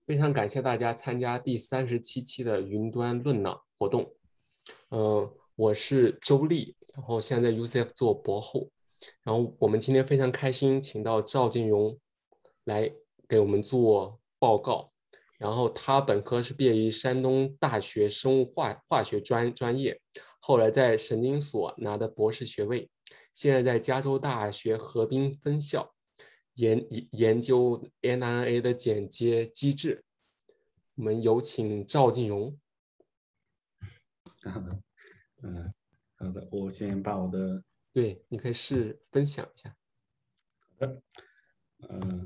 非常感谢大家参加第37期的云端论脑活动。我是周丽，然后现在在 UCF 做博后。然后我们今天非常开心，请到赵金荣来给我们做报告。然后他本科是毕业于山东大学生物化学专业，后来在神经所拿的博士学位，现在在加州大学河滨分校研究 mRNA 的剪接机制。我们有请赵金荣。 好的，好的，我先把我的， 对，你可以分享一下。 好的，嗯、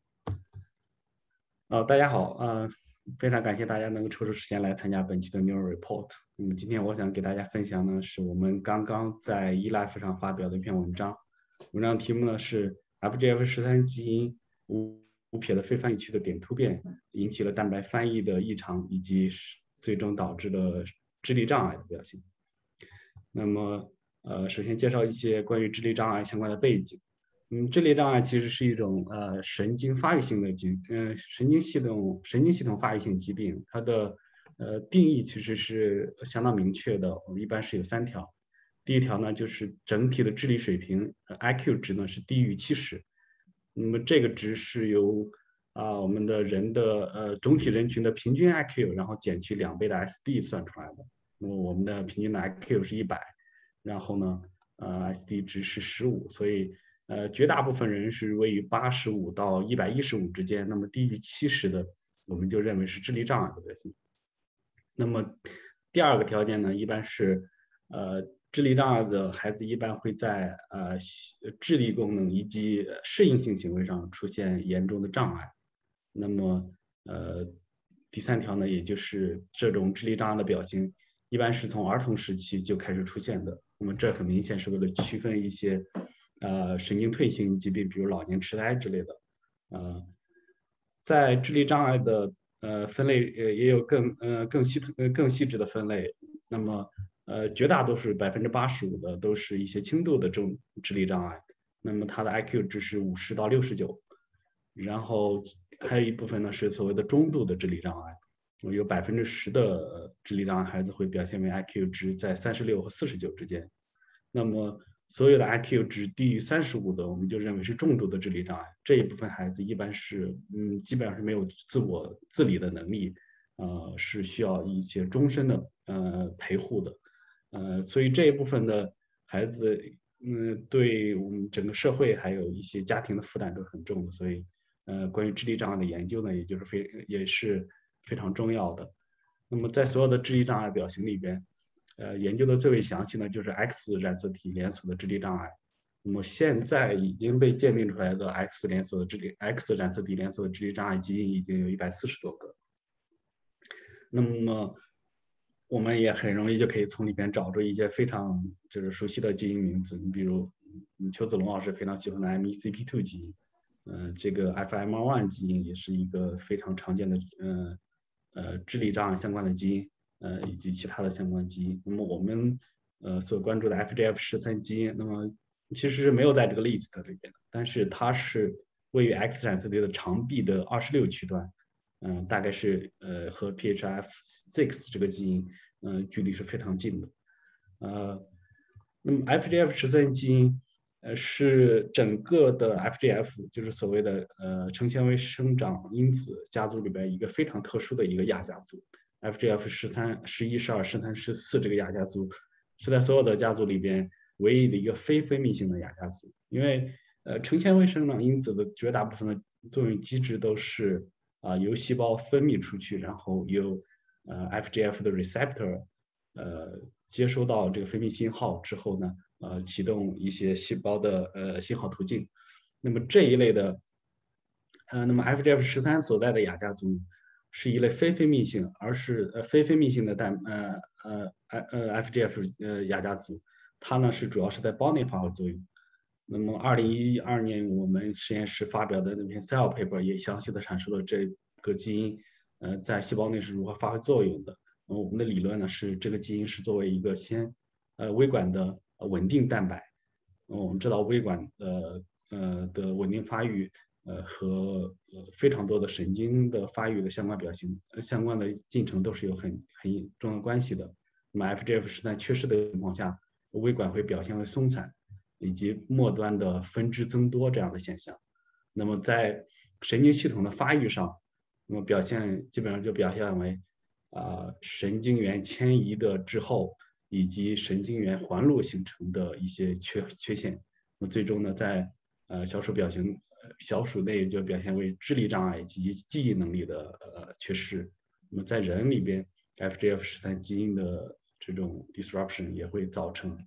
大家好，非常感谢大家能够抽出时间来参加本期的 Neuro Report。今天我想给大家分享呢，是我们刚刚在 eLife 上发表的一篇文章，文章题目呢是 FGF13基因无撇的非翻译区的点突变引起了蛋白翻译的异常，以及最终导致了智力障碍的表现。那么，首先介绍一些关于智力障碍相关的背景。智力障碍其实是一种神经发育性的神经系统发育性疾病，它的定义其实是相当明确的，我们一般是有3条。第一条呢，就是整体的智力水平IQ 值呢是低于70，那么这个值是由我们的人的总体人群的平均 IQ，然后减去2倍的 SD 算出来的。那么我们的平均的 IQ 是100，然后呢SD 值是15，所以绝大部分人是位于85到115之间，那么低于70的，我们就认为是智力障碍的表现。那么第二个条件呢，一般是智力障碍的孩子一般会在智力功能以及适应性行为上出现严重的障碍。那么第3条呢，也就是这种智力障碍的表现，一般是从儿童时期就开始出现的。那么这很明显是为了区分一些神经退行疾病，比如老年痴呆之类的。在智力障碍的分类也有更细致的分类。那么绝大多数85%的都是一些轻度的这种智力障碍，那么它的 IQ 值是50到69，然后还有一部分呢是所谓的中度的智力障碍，有10%的智力障碍孩子会表现为 IQ 值在36和49之间。那么所有的 IQ 值低于35的，我们就认为是重度的智力障碍。这一部分孩子一般是基本上是没有自我自理的能力，是需要一些终身的陪护的。所以这一部分的孩子，对我们整个社会还有一些家庭的负担都是很重的。所以，关于智力障碍的研究呢，也是非常重要的。那么在所有的智力障碍表型里边，研究的最为详细呢，就是 X 染色体连锁的智力障碍。那么现在已经被鉴定出来的 X 染色体连锁的智力障碍基因已经有140多个。那么我们也很容易就可以从里边找出一些非常就是熟悉的基因名字，你比如邱子龙老师非常喜欢的 MECP2 基因，这个 FMR1 基因也是一个非常常见的智力障碍相关的基因，以及其他的相关基因。那么我们所关注的 FGF13基因，那么其实是没有在这个 list 里边的，但是它是位于 X 染色体的长臂的26区段，大概是和 PHF6 这个基因，距离是非常近的。那么 FGF13基因，是整个的 FGF，就是所谓的成纤维生长因子家族里边一个非常特殊的一个亚家族。FGF13、11、12、13、14这个亚家族是在所有的家族里边唯一的一个非分泌性的亚家族，因为成纤维生长因子的绝大部分的作用机制都是由细胞分泌出去，然后由FGF 的 receptor 接收到这个分泌信号之后呢，启动一些细胞的信号途径。那么这一类的，那么 FGF13所在的亚家族是一类非分泌性，而是非分泌性的FGF 亚家族，它呢主要是在胞内发挥作用。那么2012年我们实验室发表的那篇 Cell paper 也详细的阐述了这个基因在细胞内是如何发挥作用的。我们的理论呢是这个基因是作为一个微管的稳定蛋白。我们知道微管的稳定发育和非常多的神经的发育的相关表现、相关的进程都是有很重要关系的。那么 FGF13缺失的情况下，微管会表现为松散，以及末端的分支增多这样的现象。那么在神经系统的发育上，那么基本上就表现为神经元迁移的滞后，以及神经元环路形成的一些缺陷。那么最终呢，在小鼠内就表现为智力障碍及记忆能力的缺失。那么在人里边，FGF13基因的这种 disruption 也会造成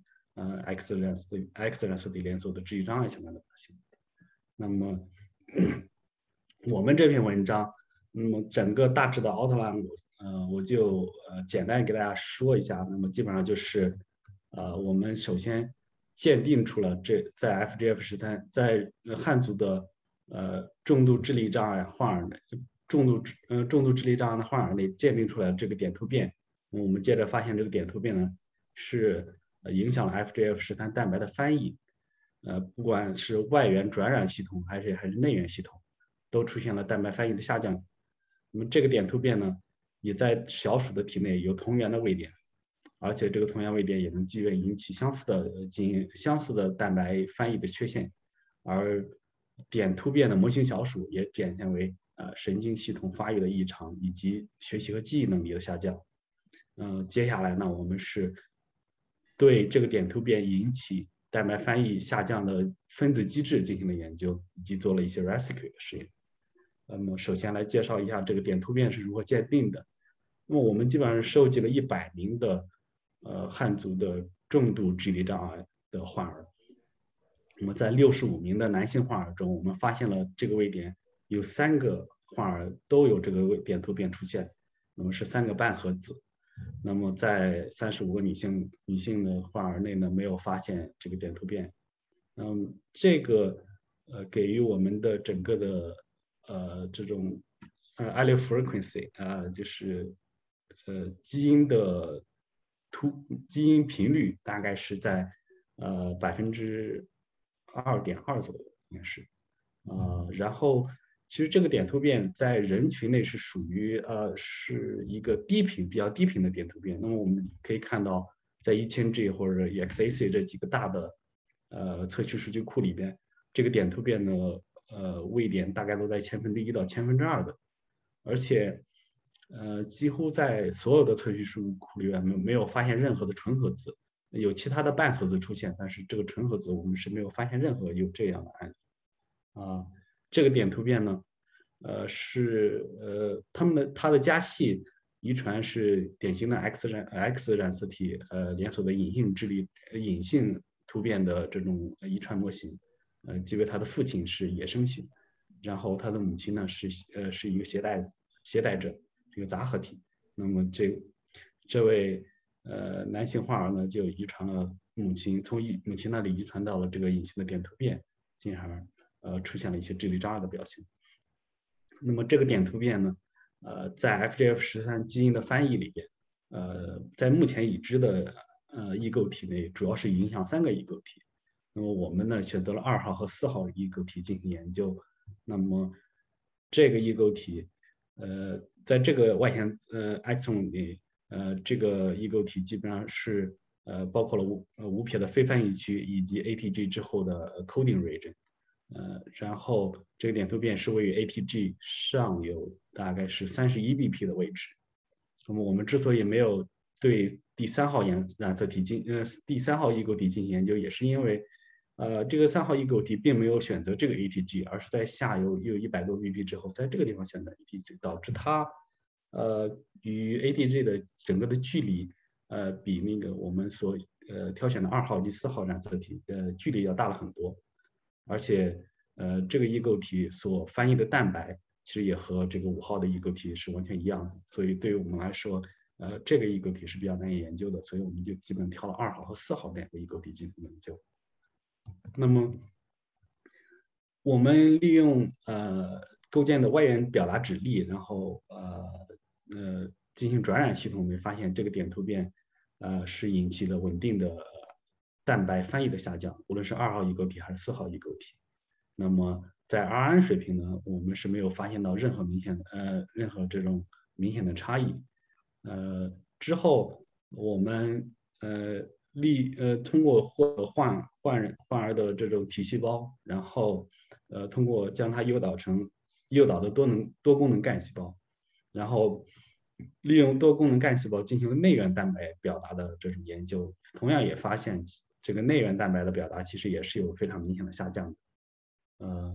X 染色体连锁的智力障碍相关的表现。那么我们这篇文章，那么整个大致的 outline，我就简单给大家说一下。那么基本上就是我们首先鉴定出了在 FGF13在汉族的重度智力障碍患儿内重度智力障碍的患儿内鉴定出来这个点突变。我们接着发现这个点突变呢是影响了 FGF13蛋白的翻译。不管是外源转染系统还是内源系统，都出现了蛋白翻译的下降。那么这个点突变呢，也在小鼠的体内有同源的位点，而且这个同源位点也能基本引起相似的蛋白翻译的缺陷。而点突变的模型小鼠也展现为神经系统发育的异常以及学习和记忆能力的下降。接下来呢，我们是对这个点突变引起蛋白翻译下降的分子机制进行了研究，以及做了一些 rescue 的实验。那么首先来介绍一下这个点突变是如何鉴定的。那么我们基本上是收集了100名的汉族的重度智力障碍的患儿。那么在65名的男性患儿中，我们发现了这个位点有3个患儿都有这个点突变出现，那么是3个半核子。那么在35个女性的患儿内呢，没有发现这个点突变。这个给予我们的整个的这种allele frequency 就是基因频率大概是在2.2%左右，应该是。然后其实这个点突变在人群内是属于是一个比较低频的点突变。那么我们可以看到，在1000G 或者 EXAC 这几个大的测序数据库里边，这个点突变的位点大概都在1/1000到2/1000的，而且几乎在所有的测序数据库里边没有发现任何的纯核子，有其他的半核子出现，但是这个纯核子我们是没有发现任何有这样的案例。这个点突变呢，是它的家系遗传是典型的 X 染色体连锁的隐性突变的这种遗传模型。即为他的父亲是野生型，然后他的母亲呢是一个携带者，这个杂合体。那么这位男性患儿呢就遗传了从母亲那里遗传到了这个隐性的点突变，进而出现了一些智力障碍的表现。那么这个点突变呢，在 FGF13基因的翻译里边，在目前已知的异构体内，主要是影响3个异构体。那么我们呢选择了2号和4号异构体进行研究。那么这个异构体，在这个外显exon 里，这个异构体基本上是包括了无撇的非翻译区以及 ATG 之后的 coding region。然后这个点突变是位于 ATG 上游大概是31BP 的位置。那么我们之所以没有对第3号染色体第3号异构体进行研究，也是因为这个3号异构体并没有选择这个 ATG， 而是在下游又100多 BP 之后，在这个地方选择 ATG， 导致它与 ATG 的整个的距离比那个我们所挑选的2号及4号染色体距离要大了很多。而且这个异构体所翻译的蛋白其实也和这个5号的异构体是完全一样的，所以对于我们来说，这个异构体是比较难以研究的，所以我们就基本挑了2号和4号2个异构体进行研究。那么我们利用构建的外源表达指例，然后进行转染系统，我们发现这个点突变是引起了稳定的蛋白翻译的下降，无论是2号异构体还是4号异构体。 那么在 RN 水平呢，我们是没有发现到任何任何这种明显的差异。之后我们通过患儿的这种体细胞，然后通过将它诱导的多功能干细胞，然后利用多功能干细胞进行了内源蛋白表达的这种研究，同样也发现这个内源蛋白的表达其实也是有非常明显的下降的。呃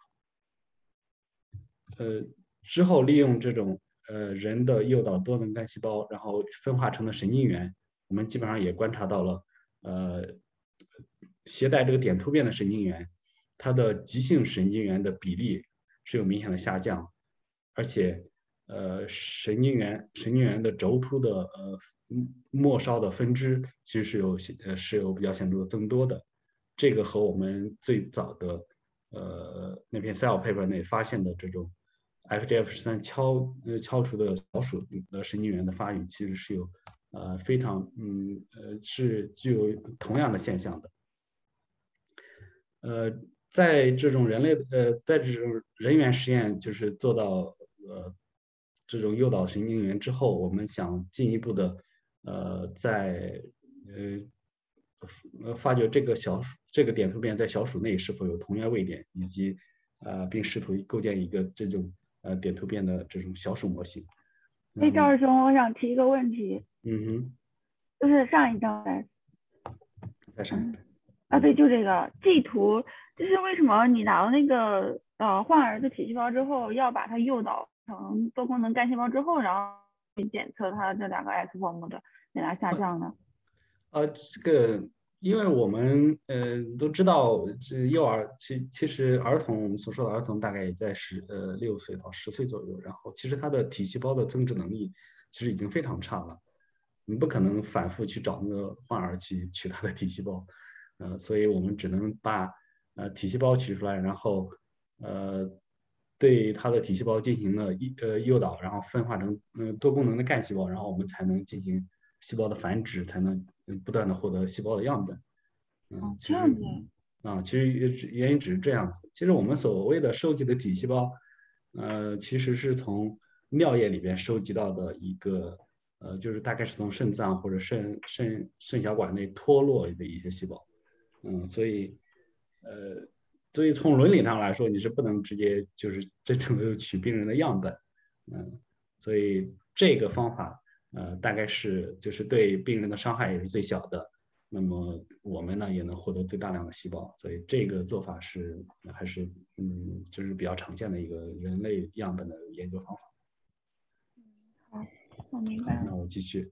呃，之后利用这种人的诱导多能干细胞，然后分化成了神经元，我们基本上也观察到了呃携带这个点突变的神经元，它的极性神经元的比例是有明显的下降，而且神经元的轴突的末梢的分支其实是有比较显著的增多的，这个和我们最早的那篇 Cell paper 内发现的这种 FGF13敲除的小鼠的神经元的发育，其实是有非常是具有同样的现象的。在这种在这种人源实验，就是做到这种诱导神经元之后，我们想进一步的在发掘这个点突变在小鼠内是否有同源位点，以及并试图构建一个这种点突变的这种小鼠模型。 赵师兄，我想提一个问题。就是上一张在上面。 对，就这个 G 图，就是为什么你拿到那个患儿的体细胞之后，要把它诱导成多功能干细胞之后，然后去检测它这2个 S form 的给它下降呢？ 这个，因为我们都知道，这幼儿其实儿童，我们所说的儿童大概也在6岁到10岁左右，然后其实他的体细胞的增殖能力其实已经非常差了，你不可能反复去找那个患儿去取他的体细胞。所以我们只能把体细胞取出来，然后对它的体细胞进行了诱导，然后分化成多功能的干细胞，然后我们才能进行细胞的繁殖，才能不断的获得细胞的样本。 这样子其实原因只是这样子。其实我们所谓的收集的体细胞，其实是从尿液里边收集到的一个就是大概是从肾脏或者肾小管内脱落的一些细胞。所以从伦理上来说，你是不能直接就是真正的取病人的样本，所以这个方法大概是就是对病人的伤害也是最小的，那么我们呢也能获得最大量的细胞，所以这个做法还是就是比较常见的一个人类样本的研究方法。 好，我明白了。 那我继续。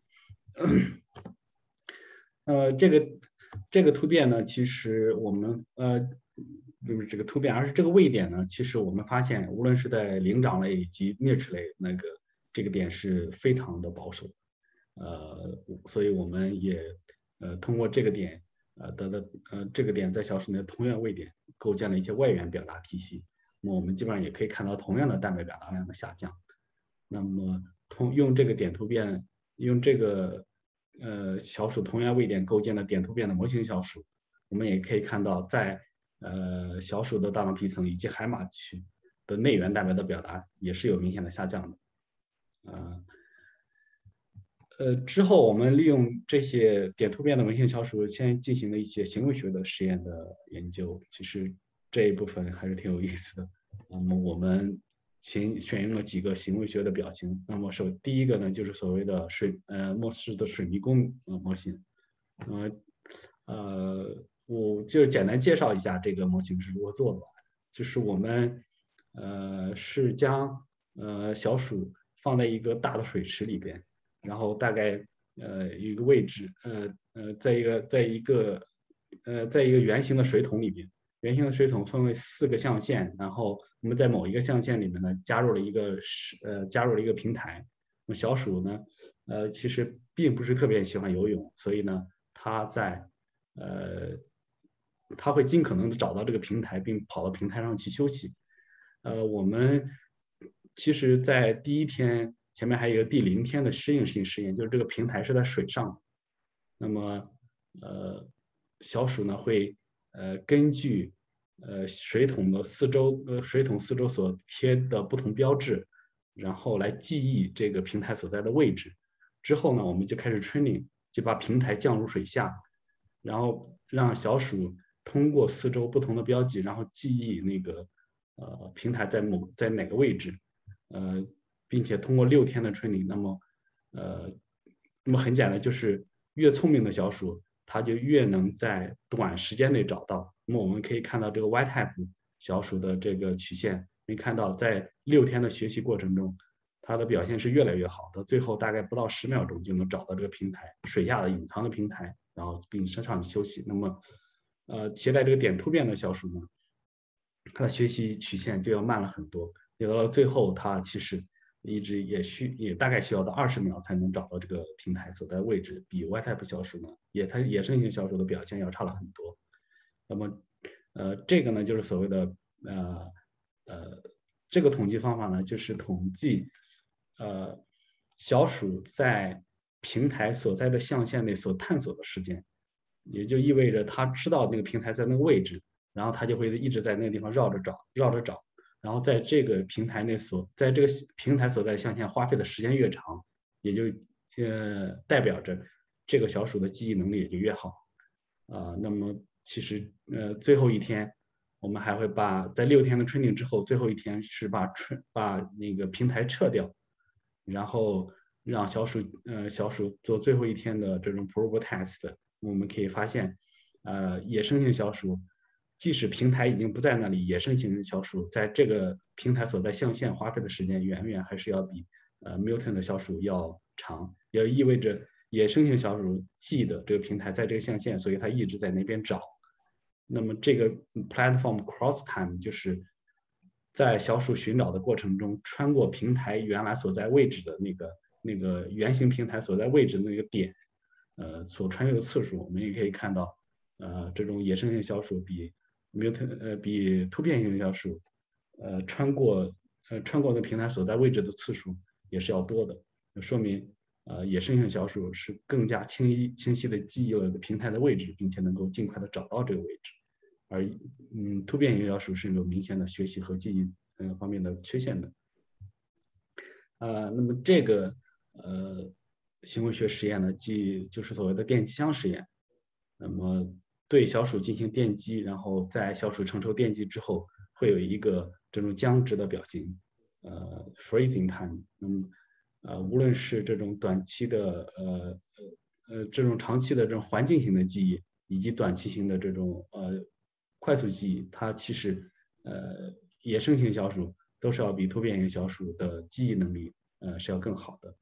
这个突变呢，其实我们不是这个突变，而是这个位点呢，其实我们发现，无论是在灵长类以及啮齿类，这个点是非常的保守，所以我们也通过这个点这个点在小鼠内的同源位点，构建了一些外源表达体系。那么我们基本上也可以看到同样的蛋白表达量的下降。那么用这个点突变，用这个小鼠同源位点构建的点突变的模型小鼠，我们也可以看到在小鼠的大脑皮层以及海马区的内源蛋白的表达也是有明显的下降的。之后我们利用这些点突变的模型小鼠，先进行了一些行为学的实验的研究。其实这一部分还是挺有意思的。那么我们选用了几个行为学的表情。那么第一个呢，就是所谓的莫氏的水迷宫模型。我就简单介绍一下这个模型是如何做的。就是我们是将小鼠放在一个大的水池里边，然后大概一个位置在一个圆形的水桶里边。圆形的水桶分为4个象限，然后我们在某一个象限里面呢加入了一个平台。那么小鼠呢，其实并不是特别喜欢游泳，所以呢，它会尽可能的找到这个平台，并跑到平台上去休息。我们其实，在第1天前面还有一个第0天的适应性实验，就是这个平台是在水上。那么小鼠呢会根据水桶四周所贴的不同标志，然后来记忆这个平台所在的位置。之后呢，我们就开始 training， 就把平台降入水下，然后让小鼠通过四周不同的标记，然后记忆那个平台在哪个位置，并且通过6天的 training，那么很简单，就是越聪明的小鼠，它就越能在短时间内找到。那么我们可以看到这个 Y-type 小鼠的这个曲线，可以看到在6天的学习过程中，它的表现是越来越好的，最后大概不到10秒钟就能找到这个平台，水下的隐藏的平台，然后并上去休息。那么，携带这个点突变的小鼠呢，它的学习曲线就要慢了很多，到了最后，它其实也大概需要到20秒才能找到这个平台所在位置，比 Y-type 小鼠呢，它野生型小鼠的表现要差了很多。那么，这个呢就是所谓的这个统计方法呢，就是统计小鼠在平台所在的象限内所探索的时间，也就意味着它知道那个平台在那个位置，然后它就会一直在那个地方绕着找，然后在这个平台所在象限花费的时间越长，也就代表着这个小鼠的记忆能力也就越好。那么其实最后一天，我们还会在6天的 training 之后，最后一天是把那个平台撤掉，然后让小鼠做最后一天的这种 probe test。我们可以发现，野生型小鼠即使平台已经不在那里，野生型小鼠在这个平台所在象限花费的时间远远还是要比mutant 的小鼠要长，也意味着野生型小鼠记得这个平台在这个象限，所以它一直在那边找。那么这个 platform cross time 就是在小鼠寻找的过程中，穿过平台原来所在位置的那个圆形平台所在位置的那个点，所穿越的次数，我们也可以看到，这种野生型小鼠比突变型小鼠，穿过那平台所在位置的次数也是要多的，就说明野生型小鼠是更加清晰的记忆了平台的位置，并且能够尽快的找到这个位置，而突变型小鼠是有明显的学习和记忆方面的缺陷的。那么这个行为学实验呢，就是所谓的电击箱实验。那么对小鼠进行电击，然后在小鼠承受电击之后，会有一个这种僵直的表情，freezing time。那么无论是这种短期的这种长期的这种环境型的记忆，以及短期型的这种快速记忆，它其实野生型小鼠都是要比突变型小鼠的记忆能力是要更好的。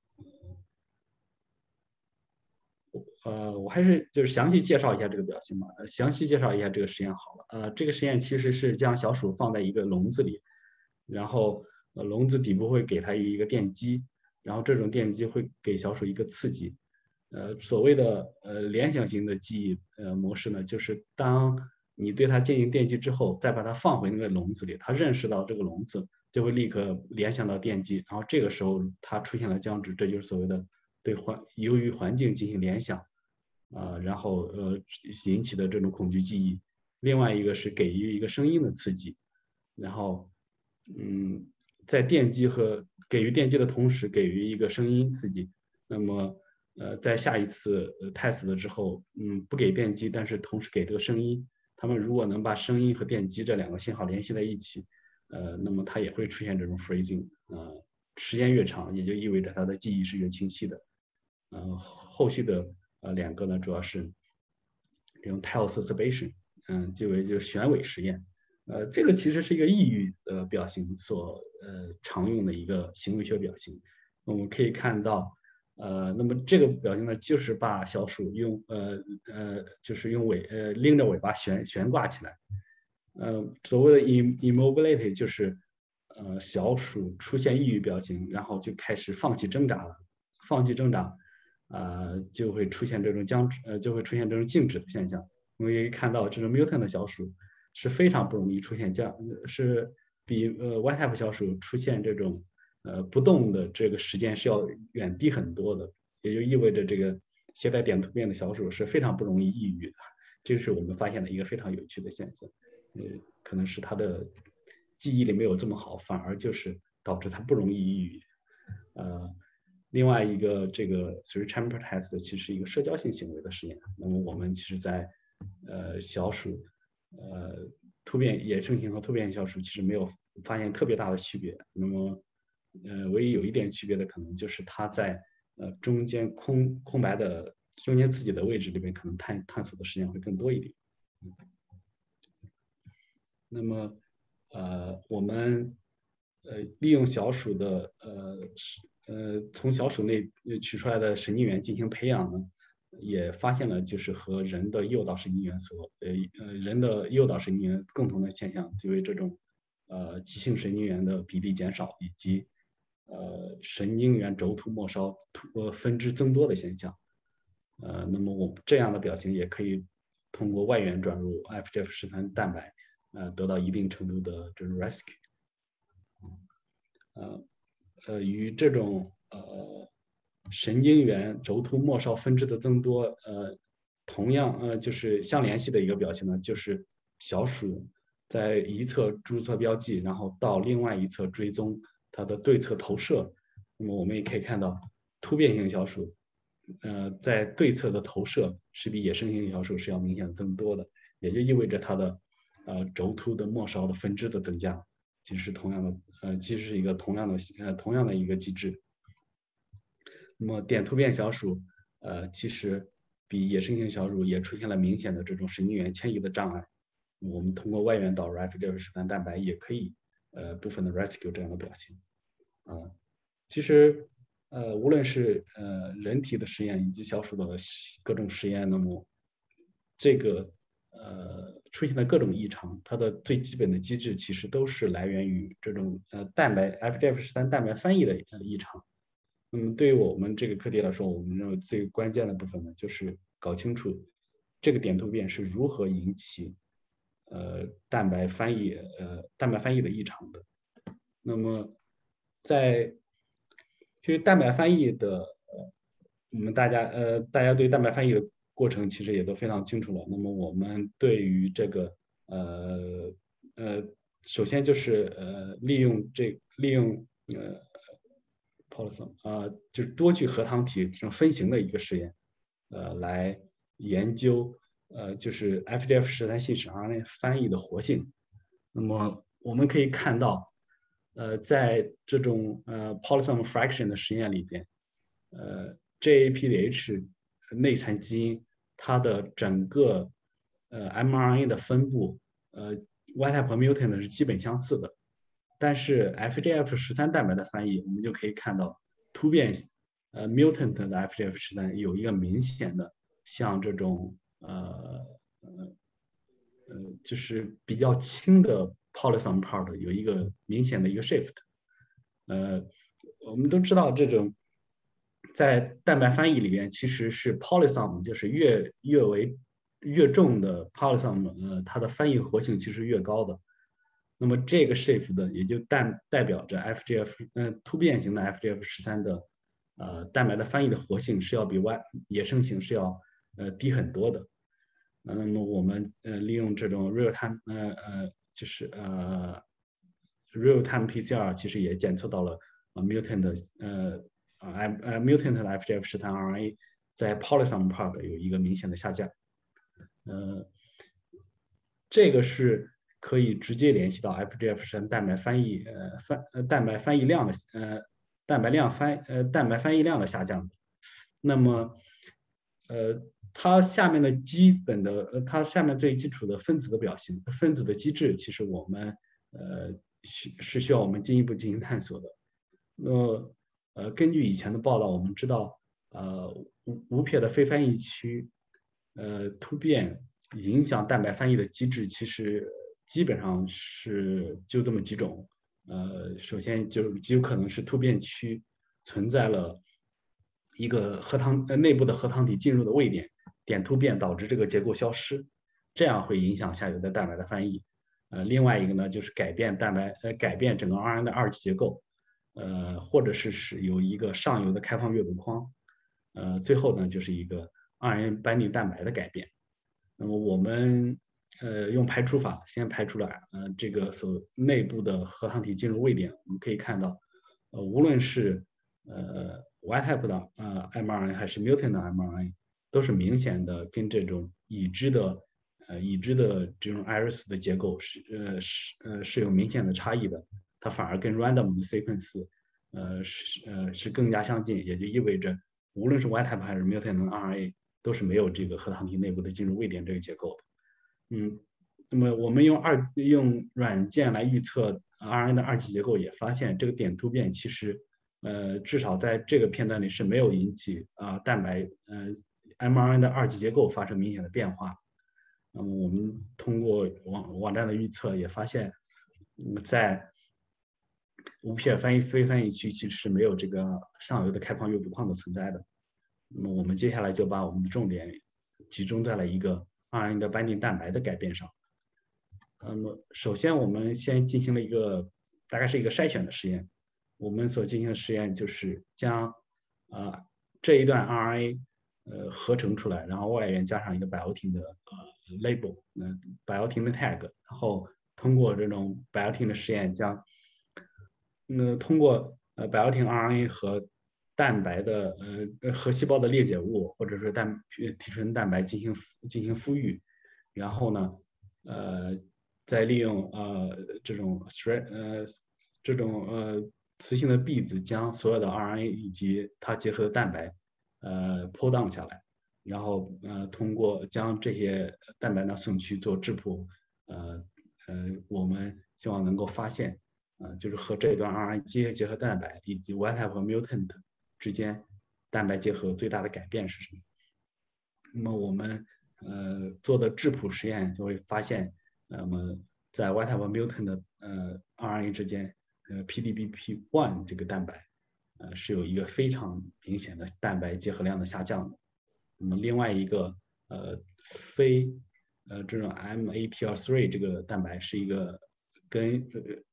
我还是就是详细介绍一下这个表现吧，详细介绍一下这个实验好了。这个实验其实是将小鼠放在一个笼子里，然后笼子底部会给它一个电击，然后这种电击会给小鼠一个刺激。所谓的联想型的记忆模式呢，就是当你对它进行电击之后，再把它放回那个笼子里，它认识到这个笼子就会立刻联想到电击，然后这个时候它出现了僵直，这就是所谓的由于环境进行联想。然后引起的这种恐惧记忆。另外一个是给予一个声音的刺激，然后在给予电击的同时给予一个声音刺激。那么在下一次test了之后，不给电击，但是同时给这个声音，他们如果能把声音和电击这2个信号联系在一起，那么它也会出现这种 freezing。时间越长，也就意味着它的记忆是越清晰的。后续的2个呢，主要是这种 tail suspension，就是旋尾实验。这个其实是一个抑郁的表情所常用的一个行为学表情。我们可以看到，那么这个表情呢，就是把小鼠就是用拎着尾巴悬挂起来。所谓的 immobility 就是小鼠出现抑郁表情，然后就开始放弃挣扎了，就会出现这种静止的现象。我们可以看到，这种 mutant 的小鼠是非常不容易出现是比Y-type 小鼠出现这种不动的这个时间是要远低很多的，也就意味着这个携带点突变的小鼠是非常不容易抑郁的。这是我们发现的一个非常有趣的现象。 可能是他的记忆力没有这么好，反而就是导致他不容易抑郁。另外一个这个 three chamber test 其实是一个社交性行为的实验。那么我们其实在小鼠突变野生型和突变小鼠其实没有发现特别大的区别。那么唯一有一点区别的可能就是它在中间空白的中间自己的位置里面可能探索的时间会更多一点。那么我们利用小鼠的从小鼠内取出来的神经元进行培养呢，也发现了就是和人的诱导神经元人的诱导神经元共同的现象，即为这种急性神经元的比例减少，以及神经元轴突末梢分支增多的现象。那么我们这样的表现也可以通过外源转入 FGF13蛋白，得到一定程度的这种 rescue。与这种神经元轴突末梢分支的增多，同样就是相联系的一个表现呢，就是小鼠在一侧注册标记，然后到另外一侧追踪它的对侧投射。那么我们也可以看到，突变型小鼠，在对侧的投射是比野生型小鼠是要明显的增多的，也就意味着它的轴突的末梢的分支的增加，其实是同样的，其实是一个同样的一个机制。那么点突变小鼠，其实比野生型小鼠也出现了明显的这种神经元迁移的障碍。我们通过外源导入 FGF13蛋白也可以部分的 rescue 这样的表现。其实无论是人体的实验以及小鼠的各种实验，那么这个出现的各种异常，它的最基本的机制其实都是来源于这种FGF13蛋白翻译的异常。那么对于我们这个课题来说，我们认为最关键的部分呢，就是搞清楚这个点突变是如何引起蛋白翻译的异常的。那么其实蛋白翻译的我们大家对蛋白翻译的过程其实也都非常清楚了。那么我们对于这个首先就是利用Polisson 就是多聚核糖体这种分型的一个实验，来研究就是 FGF13信使 RNA 翻译的活性。那么我们可以看到，在这种Polisson fraction 的实验里边，JAPDH 内残基因它的整个mRNA 的分布Y type 和 mutant 是基本相似的。但是 FGF13蛋白的翻译，我们就可以看到突变mutant 的 FGF13有一个明显的像这种就是比较轻的 Polisson part 有一个明显的一个 shift。我们都知道这种在蛋白翻译里边其实是 Polisson 就是越重的 Polisson 它的翻译活性其实越高的。那么这个 shift 的也就代表着 突变型的 FGF13的蛋白的翻译的活性是要比野生型是要低很多的。那么我们利用这种 real time real time PCR 其实也检测到了mutant 的FGF13 RNA 在 Polisson part 有一个明显的下降。这个是可以直接联系到 FGF13蛋白翻译量的蛋白翻译量的下降。那么它下面的它下面最基础的分子的表现，分子的机制，其实我们是需要我们进一步进行探索的。那根据以前的报道，我们知道无撇的非翻译区突变影响蛋白翻译的机制，其实基本上是就这么几种。首先就极有可能是突变区存在了一个内部的核糖体进入的位点，点突变导致这个结构消失，这样会影响下游的蛋白的翻译。另外一个呢，就是改变整个 RNA 的二级结构，或者是有一个上游的开放阅读框，最后呢就是一个 RNA 班尼蛋白的改变。那么我们用排除法先排除了这个内部的核糖体进入位点，我们可以看到，无论是Y type 的mRNA 还是 mutant 的 mRNA，都是明显的跟这种已知的这种 iris 的结构是有明显的差异的，它反而跟 random 的 sequence 是更加相近，也就意味着无论是 Y type 还是 mutant 的 RNA 都是没有这个核糖体内部的进入位点这个结构的。那么我们用软件来预测 RNA 的二级结构，也发现这个点突变其实至少在这个片段里是没有引起蛋白mRNA 的二级结构发生明显的变化。那么我们通过网站的预测也发现，在无皮尔非翻译区其实是没有这个上游的开矿诱捕矿的存在的。那么我们接下来就把我们的重点集中在了一个 RNA 的班定蛋白的改变上。那么首先我们先进行了一个大概是一个筛选的实验。我们所进行的实验就是将这一段 RNA 合成出来，然后外缘加上一个 biotin 的label， biotin 的 tag， 然后通过这种 biotin 的实验将通过biotin RNA 和蛋白的和细胞的裂解物或者是提纯蛋白进行孵育，然后呢再利用这种磁性的匕子将所有的 RNA 以及它结合的蛋白剖荡下来，然后通过将这些蛋白呢送去做质谱，我们希望能够发现就是和这段 RNA 结合蛋白以及 Y type 和 mutant 之间蛋白结合最大的改变是什么。那么我们做的质谱实验就会发现，那么在 Y type 和 mutant 的RNA 之间，PDBP1 这个蛋白是有一个非常明显的蛋白结合量的下降的。那么另外一个这种 MATR3 这个蛋白是一个跟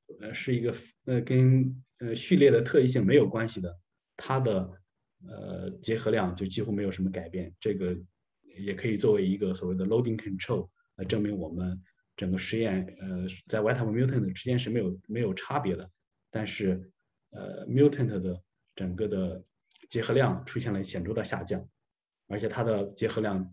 序列的特异性没有关系的，它的结合量就几乎没有什么改变。这个也可以作为一个所谓的 loading control 来证明我们整个实验在 Y type 和 mutant 之间是没有差别的，但是mutant 的整个的结合量出现了显著的下降，而且它的结合量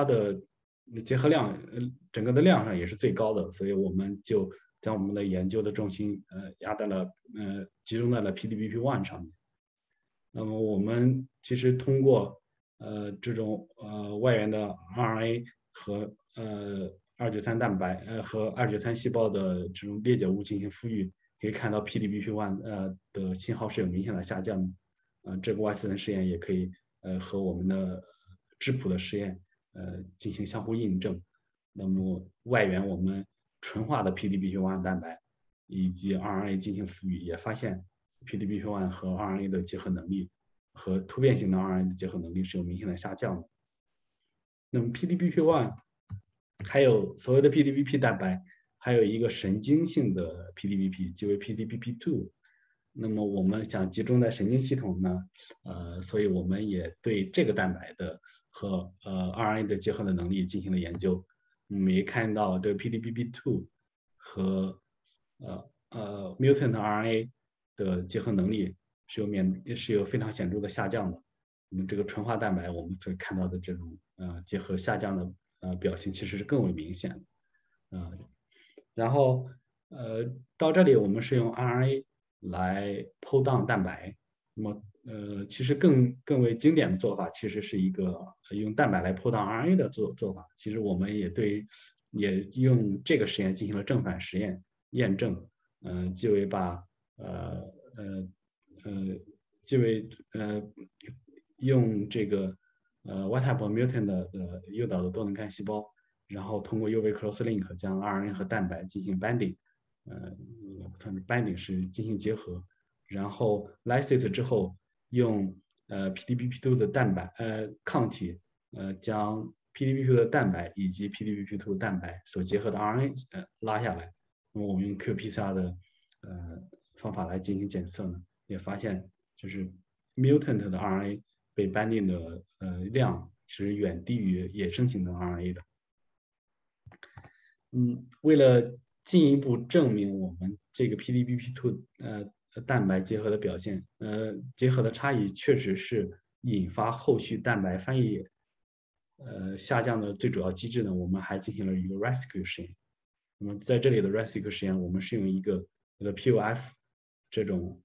整个的量上也是最高的，所以我们就将我们的研究的重心集中在了 PDBP1 上面。那么我们其实通过这种外源的 RNA 和293蛋白和293细胞的这种裂解物进行孵育，可以看到 PDBP1 的信号是有明显的下降的。这个外斯层实验也可以和我们的质谱的实验进行相互印证。那么外源我们纯化的 PDBP1 蛋白以及 RNA 进行孵育，也发现 PDBP1 和 RNA 的结合能力和突变型的 RNA 的结合能力是有明显的下降的。那么 PDBP1 还有所谓的 PDBP 蛋白，还有一个神经性的 PDBP， 即为 PDBP2。那么我们想集中在神经系统呢，所以我们也对这个蛋白的和RNA 的结合的能力进行了研究。我们也看到这个 PDBP2 和mutant RNA 的结合能力是有非常显著的下降的。我们这个纯化蛋白我们所看到的这种结合下降的表现其实是更为明显的。然后到这里我们是用 RNA 来剖荡蛋白。那么其实更为经典的做法其实是一个用蛋白来剖荡 RNA 的做法。其实我们也用这个实验进行了正反实验验证，即为用这个Y type mutant 的诱导的多能干细胞，然后通过 UV crosslink 将 RNA 和蛋白进行 binding，binding 是进行结合，然后 lysis 之后用PDBP2 的蛋白抗体将 PDBP2 的蛋白以及 PDBP2 蛋白所结合的 RNA 拉下来。那么我们用 qPCR 的方法来进行检测呢，也发现就是 mutant 的 RNA 被 binding 的量其实远低于野生型的 RNA 的。 为了进一步证明我们这个 PDBP2 蛋白结合的表现，结合的差异确实是引发后续蛋白翻译下降的最主要机制呢，我们还进行了一个 rescue 实验。那么在这里的 rescue 实验，我们是用一个POF 这种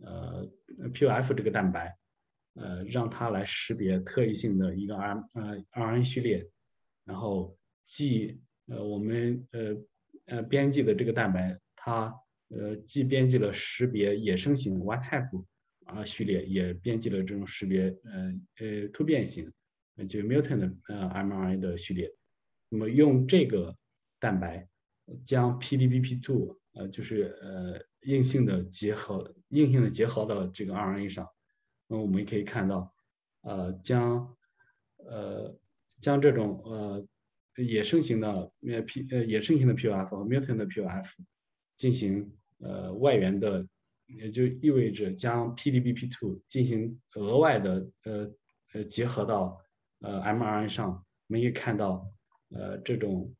POF 这个蛋白，让它来识别特异性的一个RNA 序列，然后我们编辑的这个蛋白，它既编辑了识别野生型 Y type 序列，也编辑了这种识别突变型就 mutant mRNA 的序列。那么用这个蛋白将 PDBP2 就是硬性的结合到这个 RNA 上，那我们也可以看到，将这种野生型的 POF 和 mutant 的 POF 进行外源的，也就意味着将 PDBP2 进行额外的结合到mRNA 上，我们可以看到这种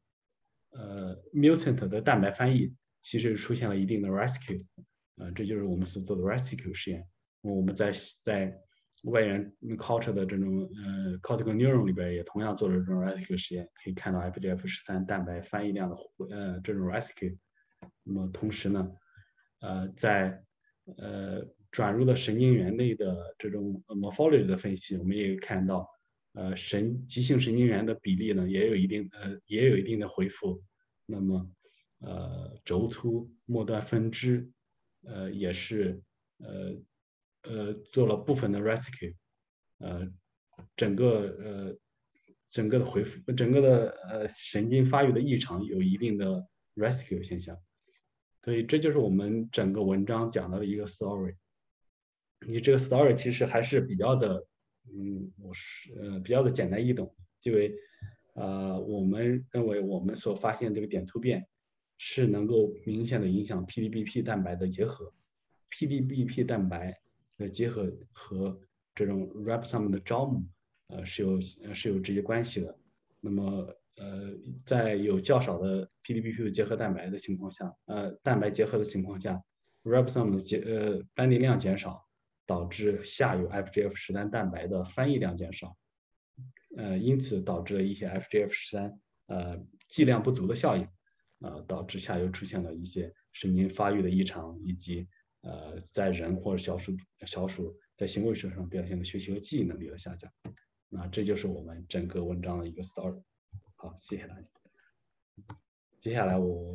mutant 的蛋白翻译其实出现了一定的 rescue，这就是我们所做的 rescue 实验。我们在外源 culture 的这种cortical neuron 里边也同样做了这种 rescue 实验，可以看到 FGF13蛋白翻译量的这种 rescue。那么同时呢，在转入的神经元内的这种 morphology 的分析，我们也看到急性神经元的比例呢也有一定的恢复。那么轴突末端分支也是做了部分的 rescue， 整个的恢复，整个的神经发育的异常有一定的 rescue 现象。所以这就是我们整个文章讲到的一个 story。你这个 story 其实还是比较的，比较的简单易懂，因为我们认为我们所发现这个点突变是能够明显的影响 PDBP 蛋白的结合。PDBP 蛋白的结合和这种 ribosome 的招募是有直接关系的。那么在有较少的 PDBP 的结合蛋白的情况下，蛋白结合的情况下 ribosome 的单宁量减少，导致下游 FGF13蛋白的翻译量减少，因此导致了一些 FGF13剂量不足的效应，导致下游出现了一些神经发育的异常，以及在人或者小鼠在行为学上表现的学习和记忆能力的下降。那这就是我们整个文章的一个 story。好，谢谢大家。接下来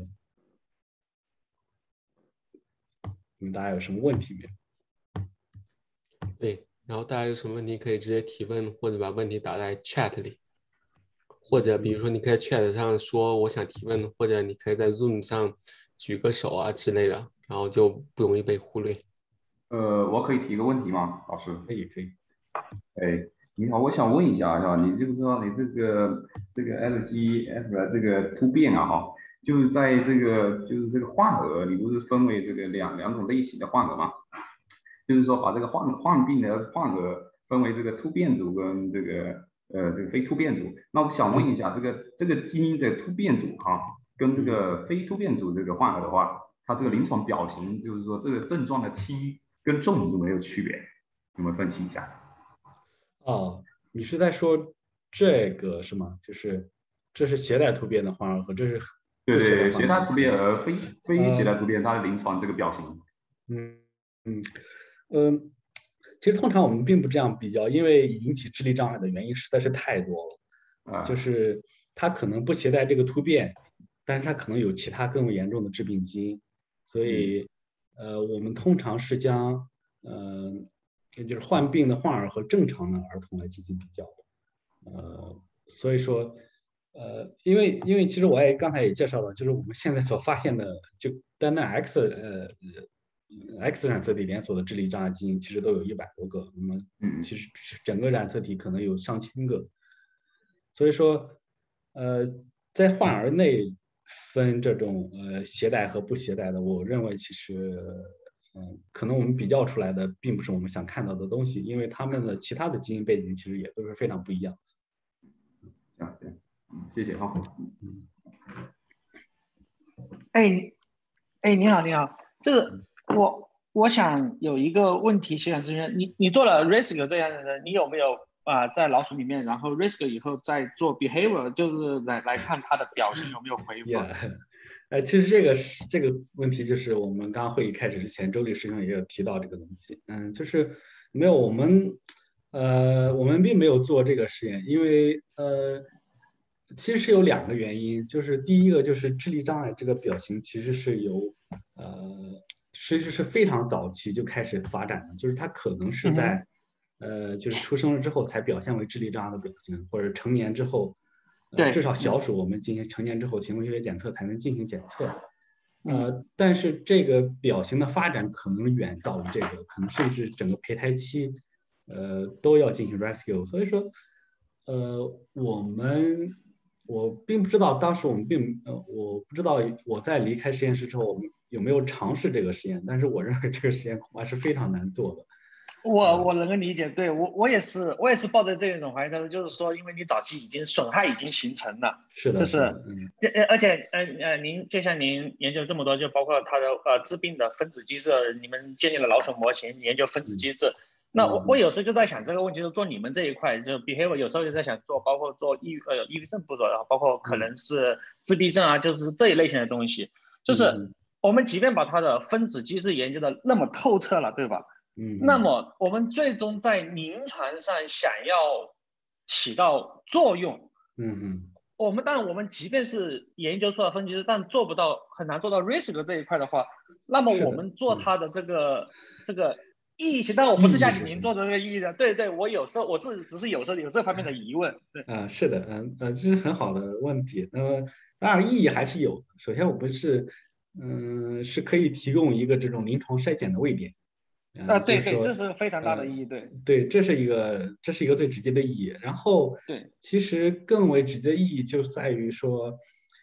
你们大家有什么问题没有？ 对，然后大家有什么问题可以直接提问，或者把问题打在 chat 里，或者比如说你可以在 chat 上说我想提问，或者你可以在 Zoom 上举个手啊之类的，然后就不容易被忽略。 我可以提个问题吗，老师？ 可以。 哎，你好，我想问一下，是吧？你知不知道你这个LGF 这个突变啊，哈，就是在这个患儿，你不是分为这个两种类型的患儿吗？就是说把这个患病的患儿分为这个突变组跟这个非突变组。那我想问一下，这个基因的突变组哈，跟这个非突变组这个患儿的话，它这个临床表型，就是说这个症状的轻跟重有没有区别？有没有分析一下？ 哦，你是在说这个是吗？就是这是携带突变的患儿和这是对，携带突变和非携带突变，它的临床这个表型。 其实通常我们并不这样比较，因为引起智力障碍的原因实在是太多了。就是它可能不携带这个突变，但是它可能有其他更为严重的致病基因，所以我们通常是将就是患病的患儿和正常的儿童来进行比较的。所以说因为其实我刚才也介绍了，就是我们现在所发现的就单单 X 染色体连锁的智力障碍基因其实都有100多个，那么其实整个染色体可能有上千个，所以说在患儿内分这种携带和不携带的，我认为其实可能我们比较出来的并不是我们想看到的东西，因为他们的其他的基因背景其实也都是非常不一样的。 谢谢哈。 哎，你好，你好，就是我想有一个问题想咨询你做了 rescue 这样的，你有没有在老鼠里面，然后 rescue 以后再做 behavior，就是来看它的表现有没有回复？ 其实这个问题就是我们刚刚会议开始之前，周律师也有提到这个东西。就是没有我们并没有做这个实验，因为其实是有2个原因，就是第一个就是智力障碍这个表型其实是其实是非常早期就开始发展的，就是它可能是在就是出生了之后才表现为智力障碍的表型，或者成年之后。至少小鼠我们进行成年之后行为学检测才能进行检测，但是这个表型的发展可能远早于这个，可能甚至整个胚胎期，都要进行 rescue。所以说，我并不知道当时我不知道我在离开实验室之后，我们有没有尝试这个实验，但是我认为这个实验恐怕是非常难做的。 我能够理解，对我也是抱着这种怀疑，就是说，因为你早期损害已经形成了， 是的， 而且您就像您研究这么多，就包括它的致病的分子机制，你们建立了老鼠模型研究分子机制。那我有时候就在想这个问题，就做你们这一块，就 behavior 有时候就在想做，包括做抑郁症步骤，然后包括可能是自闭症啊，就是这一类型的东西，就是我们即便把它的分子机制研究的那么透彻了，对吧？那么我们最终在临床上想要起到作用，当然我们即便是研究出了分析师，但做不到，很难做到 rescue 这一块的话，那么我们做它的这个意义性，但我不是像您做的这个意义的，对，我有时候我自己只是有时候有这方面的疑问，对， 是的，这是很好的问题。那么当然意义还是有的。首先我们是可以提供一个这种临床筛检的位点。 对，这是非常大的意义， 对，这是一个最直接的意义。然后， 对， 其实更为直接的意义就在于说，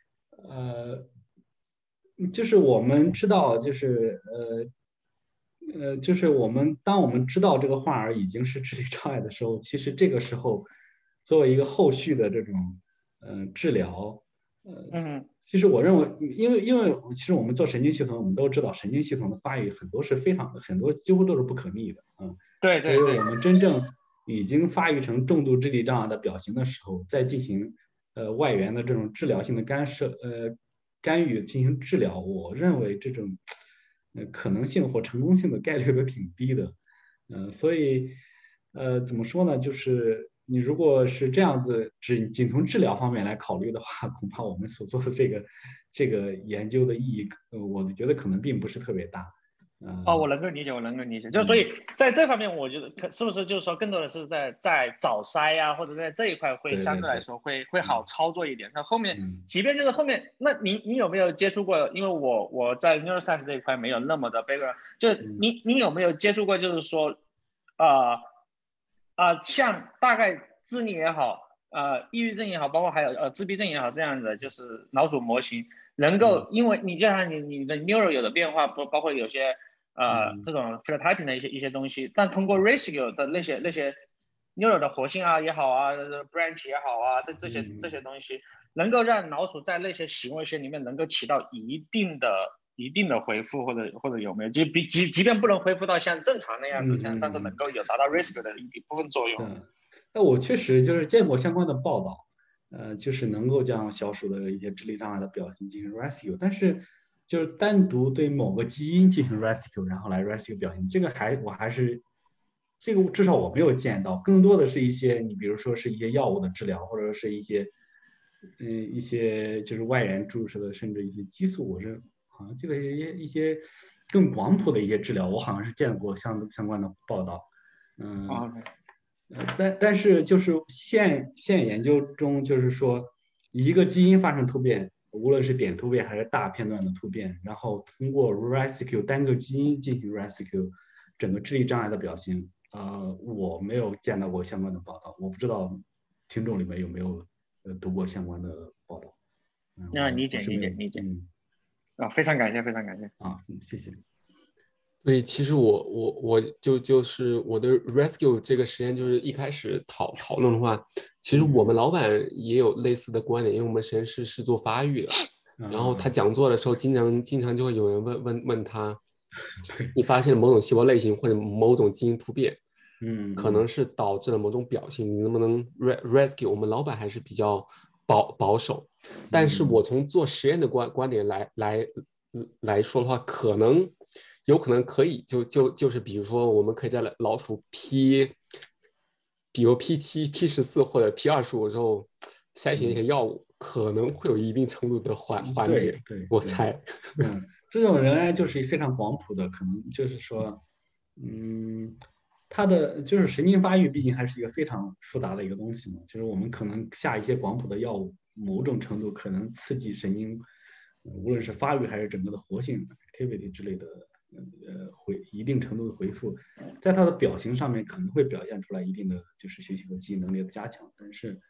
就是我们知道，就是就是当我们知道这个患儿已经是智力障碍的时候，其实这个时候作为一个后续的这种治疗，其实我认为，因为其实我们做神经系统，我们都知道神经系统的发育很多几乎都是不可逆的， 对， 所以我们真正已经发育成重度智力障碍的表型的时候，再进行外源的这种治疗性的干预进行治疗，我认为这种可能性或成功性的概率都挺低的，所以怎么说呢，就是你如果是这样子仅从治疗方面来考虑的话，恐怕我们所做的这个研究的意义，我觉得可能并不是特别大。 我能够理解，就所以在这方面，我觉得是不是就是说，更多的是在早筛啊，或者在这一块会相对来说会好操作一点。那后面，即便就是后面，那你有没有接触过？因为我在 neuroscience 这一块没有那么的 background，就你有没有接触过？就是说，像大概智力也好，抑郁症也好，包括还有自闭症也好，这样的就是老鼠模型能够，因为你就像你的 neuro 有的变化，包括有些这种 phenotyping 的一些东西，但通过 rescue 的那些 neuro 的活性啊也好啊 branch 也好啊，这些东西能够让老鼠在那些行为学里面能够起到一定的回复，或者有没有就即便不能恢复到像正常那样子，但是能够有达到 rescue 的一部分作用。 那我确实就是见过相关的报道，就是能够将小鼠的一些智力障碍的表现进行 rescue， 但是就是单独对某个基因进行 rescue， 然后来 rescue 表现，这个至少我没有见到，更多的是一些你比如说是一些药物的治疗，或者是一些就是外源注射的，甚至一些激素，我是好像记得一些更广谱的一些治疗，我好像是见过相关的报道，但是就是现研究中，就是说一个基因发生突变，无论是点突变还是大片段的突变，然后通过 rescue 单个基因进行 rescue 整个智力障碍的表现，我没有见到过相关的报道，我不知道听众里面有没有读过相关的报道。 理解。非常感谢谢谢。 对，其实我就是我的 rescue 这个实验，就是一开始讨论的话，其实我们老板也有类似的观点，因为我们实验室是做发育的， 然后他讲座的时候，经常就会有人问他，你发现了某种细胞类型或者某种基因突变，可能是导致了某种表现，你能不能 rescue？ 我们老板还是比较保守，但是我从做实验的观点来说的话，有可能可以，就是比如说我们可以在老鼠比如 P7、P14或者P25之后筛选一些药物，可能会有一定程度的缓解。 对， 我猜。 这种人呢就是非常广谱的，可能就是说，他的就是神经发育，毕竟还是一个非常复杂的一个东西嘛。就是我们可能下一些广谱的药物，某种程度可能刺激神经，无论是发育还是整个的活性 activity 之类的，一定程度的回复，在它的表型上面可能会表现出来一定的就是学习和记忆能力的加强，但是，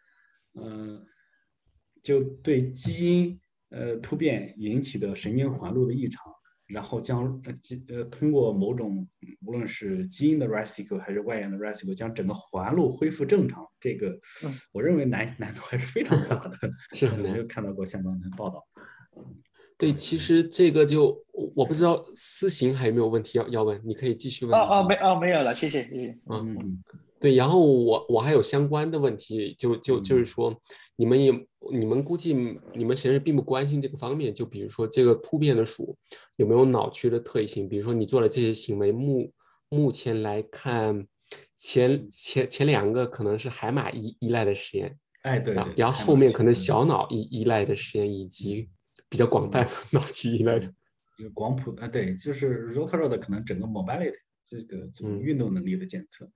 就对基因突变引起的神经环路的异常。然后通过某种无论是基因的 rescue 还是外源的 rescue， 将整个环路恢复正常，这个我认为难度还是非常大的， 是很难。 没有看到过相关的报道。 对，其实这个就我不知道思行还有没有问题要问，你可以继续问。 没有了，谢谢。 对，然后我还有相关的问题，就是说，你们估计你们实验室并不关心这个方面，就比如说这个突变的鼠有没有脑区的特异性，比如说你做了这些行为，目前来看，前2个可能是海马依赖的实验， 对， 然后后面可能小脑依赖的实验，以及比较广泛的脑区依赖的。 广谱对，就是 Rotarod 可能整个 mobility 这个运动能力的检测。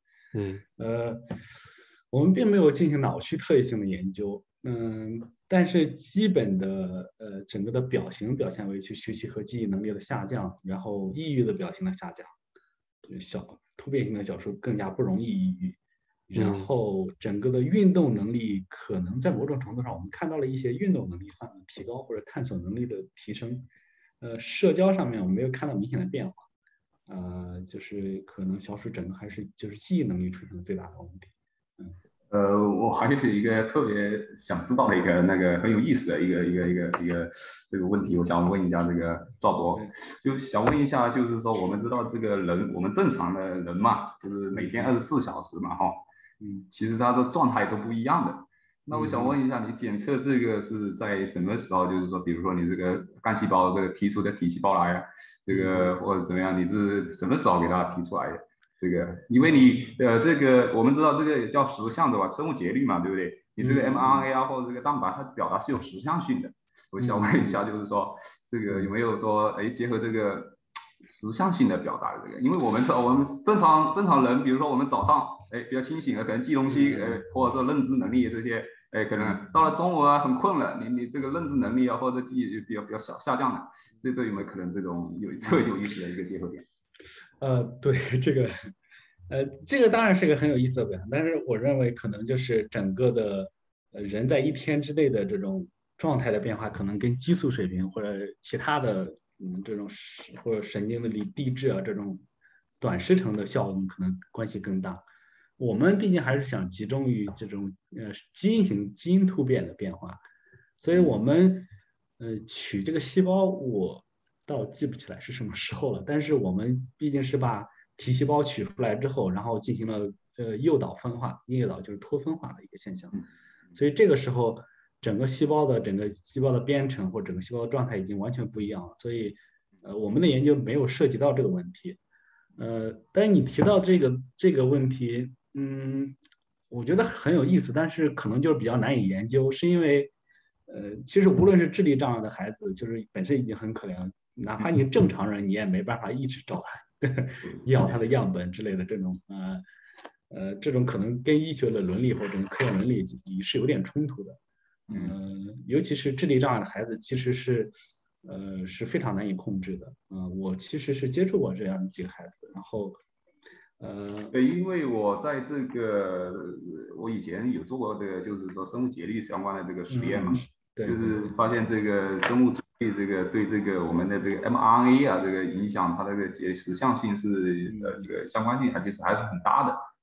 我们并没有进行脑区特异性的研究，但是基本的整个的表现为去学习和记忆能力的下降，然后抑郁的表现的下降，突变性的小鼠更加不容易抑郁，然后整个的运动能力可能在某种程度上我们看到了一些运动能力上的提高或者探索能力的提升，社交上面我们没有看到明显的变化。就是可能小鼠整个还是就是记忆能力出现了最大的问题。 我还是一个特别想知道的一个很有意思的一个这个问题，我想问一下这个赵博，就想问一下，就是说我们知道这个人，我们正常的人嘛，就是每天24小时嘛，其实他的状态都不一样的。那我想问一下，你检测这个是在什么时候？就是说，比如说你这个干细胞这个提出的体细胞来，这个或者怎么样，你是什么时候给它提出来的？这个，因为你这个我们知道这个也叫实像的吧，生物节律嘛，对不对？你这个 mRNA 啊或者这个蛋白，它表达是有实像性的。我想问一下，就是说这个有没有说结合这个实像性的表达的这个？因为我们正常人，比如说我们早上比较清醒了，可能记东西或者说认知能力这些可能到了中午啊很困了，你这个认知能力啊或者记忆比较下降了，这有没有可能这种有意思的一个结合点？ 对这个当然是个很有意思的表现，但是我认为可能就是整个的人在1天之内的这种状态的变化，可能跟激素水平或者其他的这种或者神经的递质啊这种短时程的效应可能关系更大。我们毕竟还是想集中于这种基因突变的变化，所以我们取这个细胞我倒记不起来是什么时候了，但是我们毕竟是把体细胞取出来之后，然后进行了诱导分化，诱导就是脱分化的一个现象，所以这个时候整个细胞的编程或者整个细胞的状态已经完全不一样了，所以我们的研究没有涉及到这个问题。但是你提到这个问题，我觉得很有意思，但是可能就是比较难以研究，是因为其实无论是智力障碍的孩子，就是本身已经很可怜了，哪怕你正常人，你也没办法一直找他要他的样本之类的这种这种可能跟医学的伦理或者科学伦理是有点冲突的。尤其是智力障碍的孩子，其实是非常难以控制的。我其实是接触过这样几个孩子，然后因为我在这个我以前有做过这个，就是说生物节律相关的这个实验嘛，就是发现这个生物节律对这个我们的这个 mRNA 啊这个影响，它这个实像性是这个相关性还是很大的。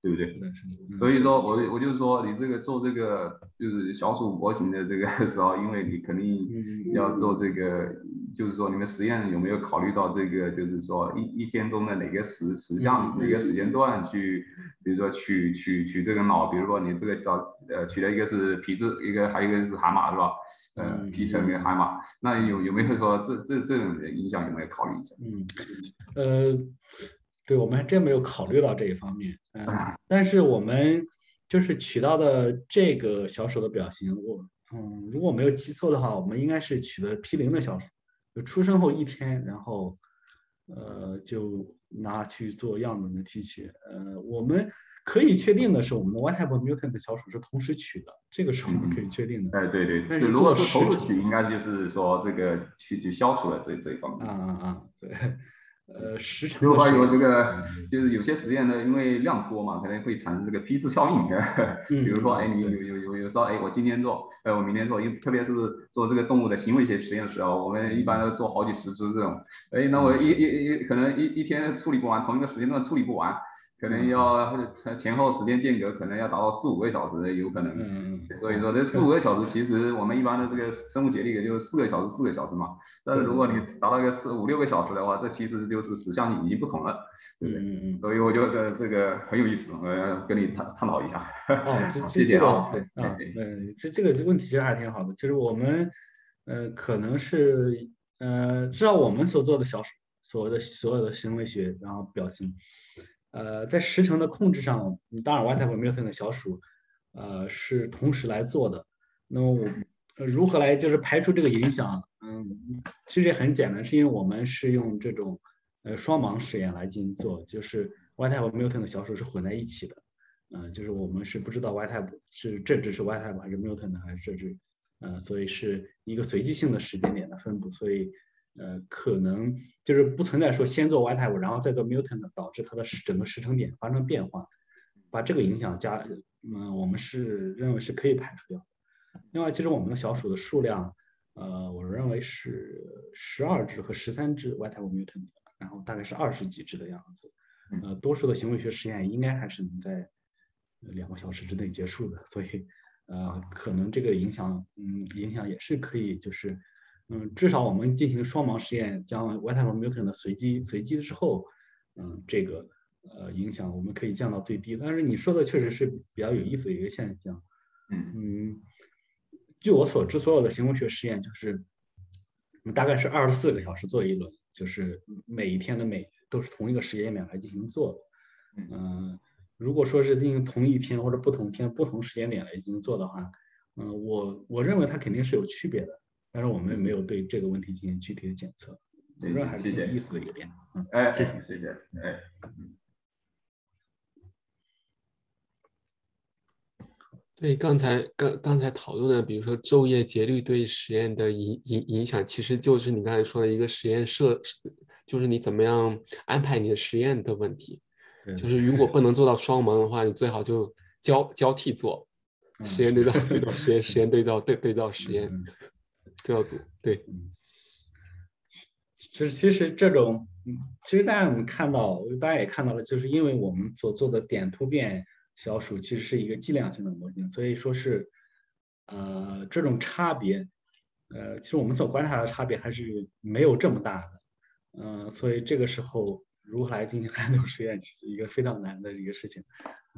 对不对？ 是的，是的。 所以说我就是说，你这个做这个就是小鼠模型的这个时候，因为你肯定要做这个，就是说你们实验有没有考虑到这个，就是说一天中的哪个时项哪个时间段去，比如说取这个脑，比如说你这个取的一个是皮质，还有一个是海马是吧？皮层跟海马，那有没有说这种影响有没有考虑一下？ 对，我们还真没有考虑到这一方面。但是我们就是取到的这个小鼠的表型，如果我没有记错的话，我们应该是取的P0的小鼠，就出生后1天，然后就拿去做样本的提取。我们可以确定的是，我们的 Y type mutant 的小鼠是同时取的，这个是我们可以确定的。 对， 但是如果是同时取，应该就是说这个去消除了这一方面。 对。时长就还有这个，就是有些实验呢，因为量多嘛，可能会产生这个批次效应。比如说，你有时候，我今天做，我明天做，因为特别是做这个动物的行为学实验室啊，我们一般都做好几十只这种。那我可能一天处理不完，同一个时间段处理不完，可能要前后时间间隔可能要达到4、5个小时，有可能。所以说这4、5个小时，其实我们一般的这个生物节律也就4个小时、4个小时嘛。但是如果你达到个4、5、6个小时的话，这其实就是时相已经不同了，对不对？所以我觉得这个很有意思，我要跟你探讨一下。谢谢啊。 这个问题其实还挺好的。其实我们可能是至少我们所做的小鼠所有的行为学，然后表情，在时程的控制上，当然 Y type mutant 的小鼠是同时来做的。那么我如何来就是排除这个影响？其实也很简单，是因为我们是用这种双盲实验来进行做，就是 Y type mutant 的小鼠是混在一起的。就是我们是不知道 Y type 这只是 Y type 还是 mutant 还是这只，所以是一个随机性的时间点的分布，所以可能就是不存在说先做 Y type 然后再做 mutant 导致它的整个时程点发生变化，把这个影响我们是认为是可以排除掉。另外，其实我们的小鼠的数量，我认为是12只和13只 Y type mutant， 然后大概是20几只的样子。多数的行为学实验应该还是能在2个小时之内结束的，所以可能这个影响也是可以，就是至少我们进行双盲实验，将 Y type mutant 的随机之后，这个影响我们可以降到最低。但是你说的确实是比较有意思的一个现象。据我所知，所有的行为学实验就是大概是24个小时做一轮，就是每一天的都是同一个时间点来进行做的。如果说是进行同一天或者不同天不同时间点来进行做的话，我认为它肯定是有区别的，但是我们没有对这个问题进行具体的检测。我认为还是挺有意思的一个点。谢谢。 对，刚才讨论的，比如说昼夜节律对实验的影响，其实就是你刚才说的一个实验就是你怎么样安排你的实验的问题。就是如果不能做到双盲的话，你最好就交替做，实验对照实验，实验对照实验，都要做。对。 其实这种，其实大家也看到了，就是因为我们所做的点突变小鼠其实是一个计量性的模型，所以说是这种差别，其实我们所观察的差别还是没有这么大的。所以这个时候如何来进行寒流实验，其实一个非常难的一个事情。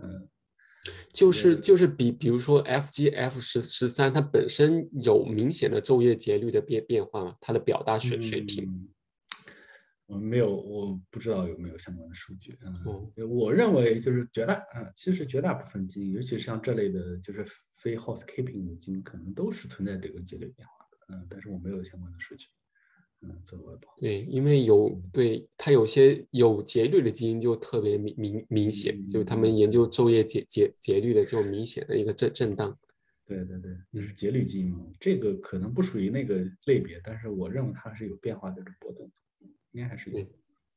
就是比如说 FGF13，它本身有明显的昼夜节律的变化吗？它的表达水平？ 没有，我不知道有没有相关的数据。我认为就是其实绝大部分基因，尤其是像这类的，就是非 housekeeping 的基因，可能都是存在这个节律变化的。但是我没有相关的数据。 对，因为它有些有节律的基因就特别明显，就是他们研究昼夜节律的就明显的一个震荡。 对，是节律基因嘛，这个可能不属于那个类别，但是我认为它是有变化的这种波动，应该还是有。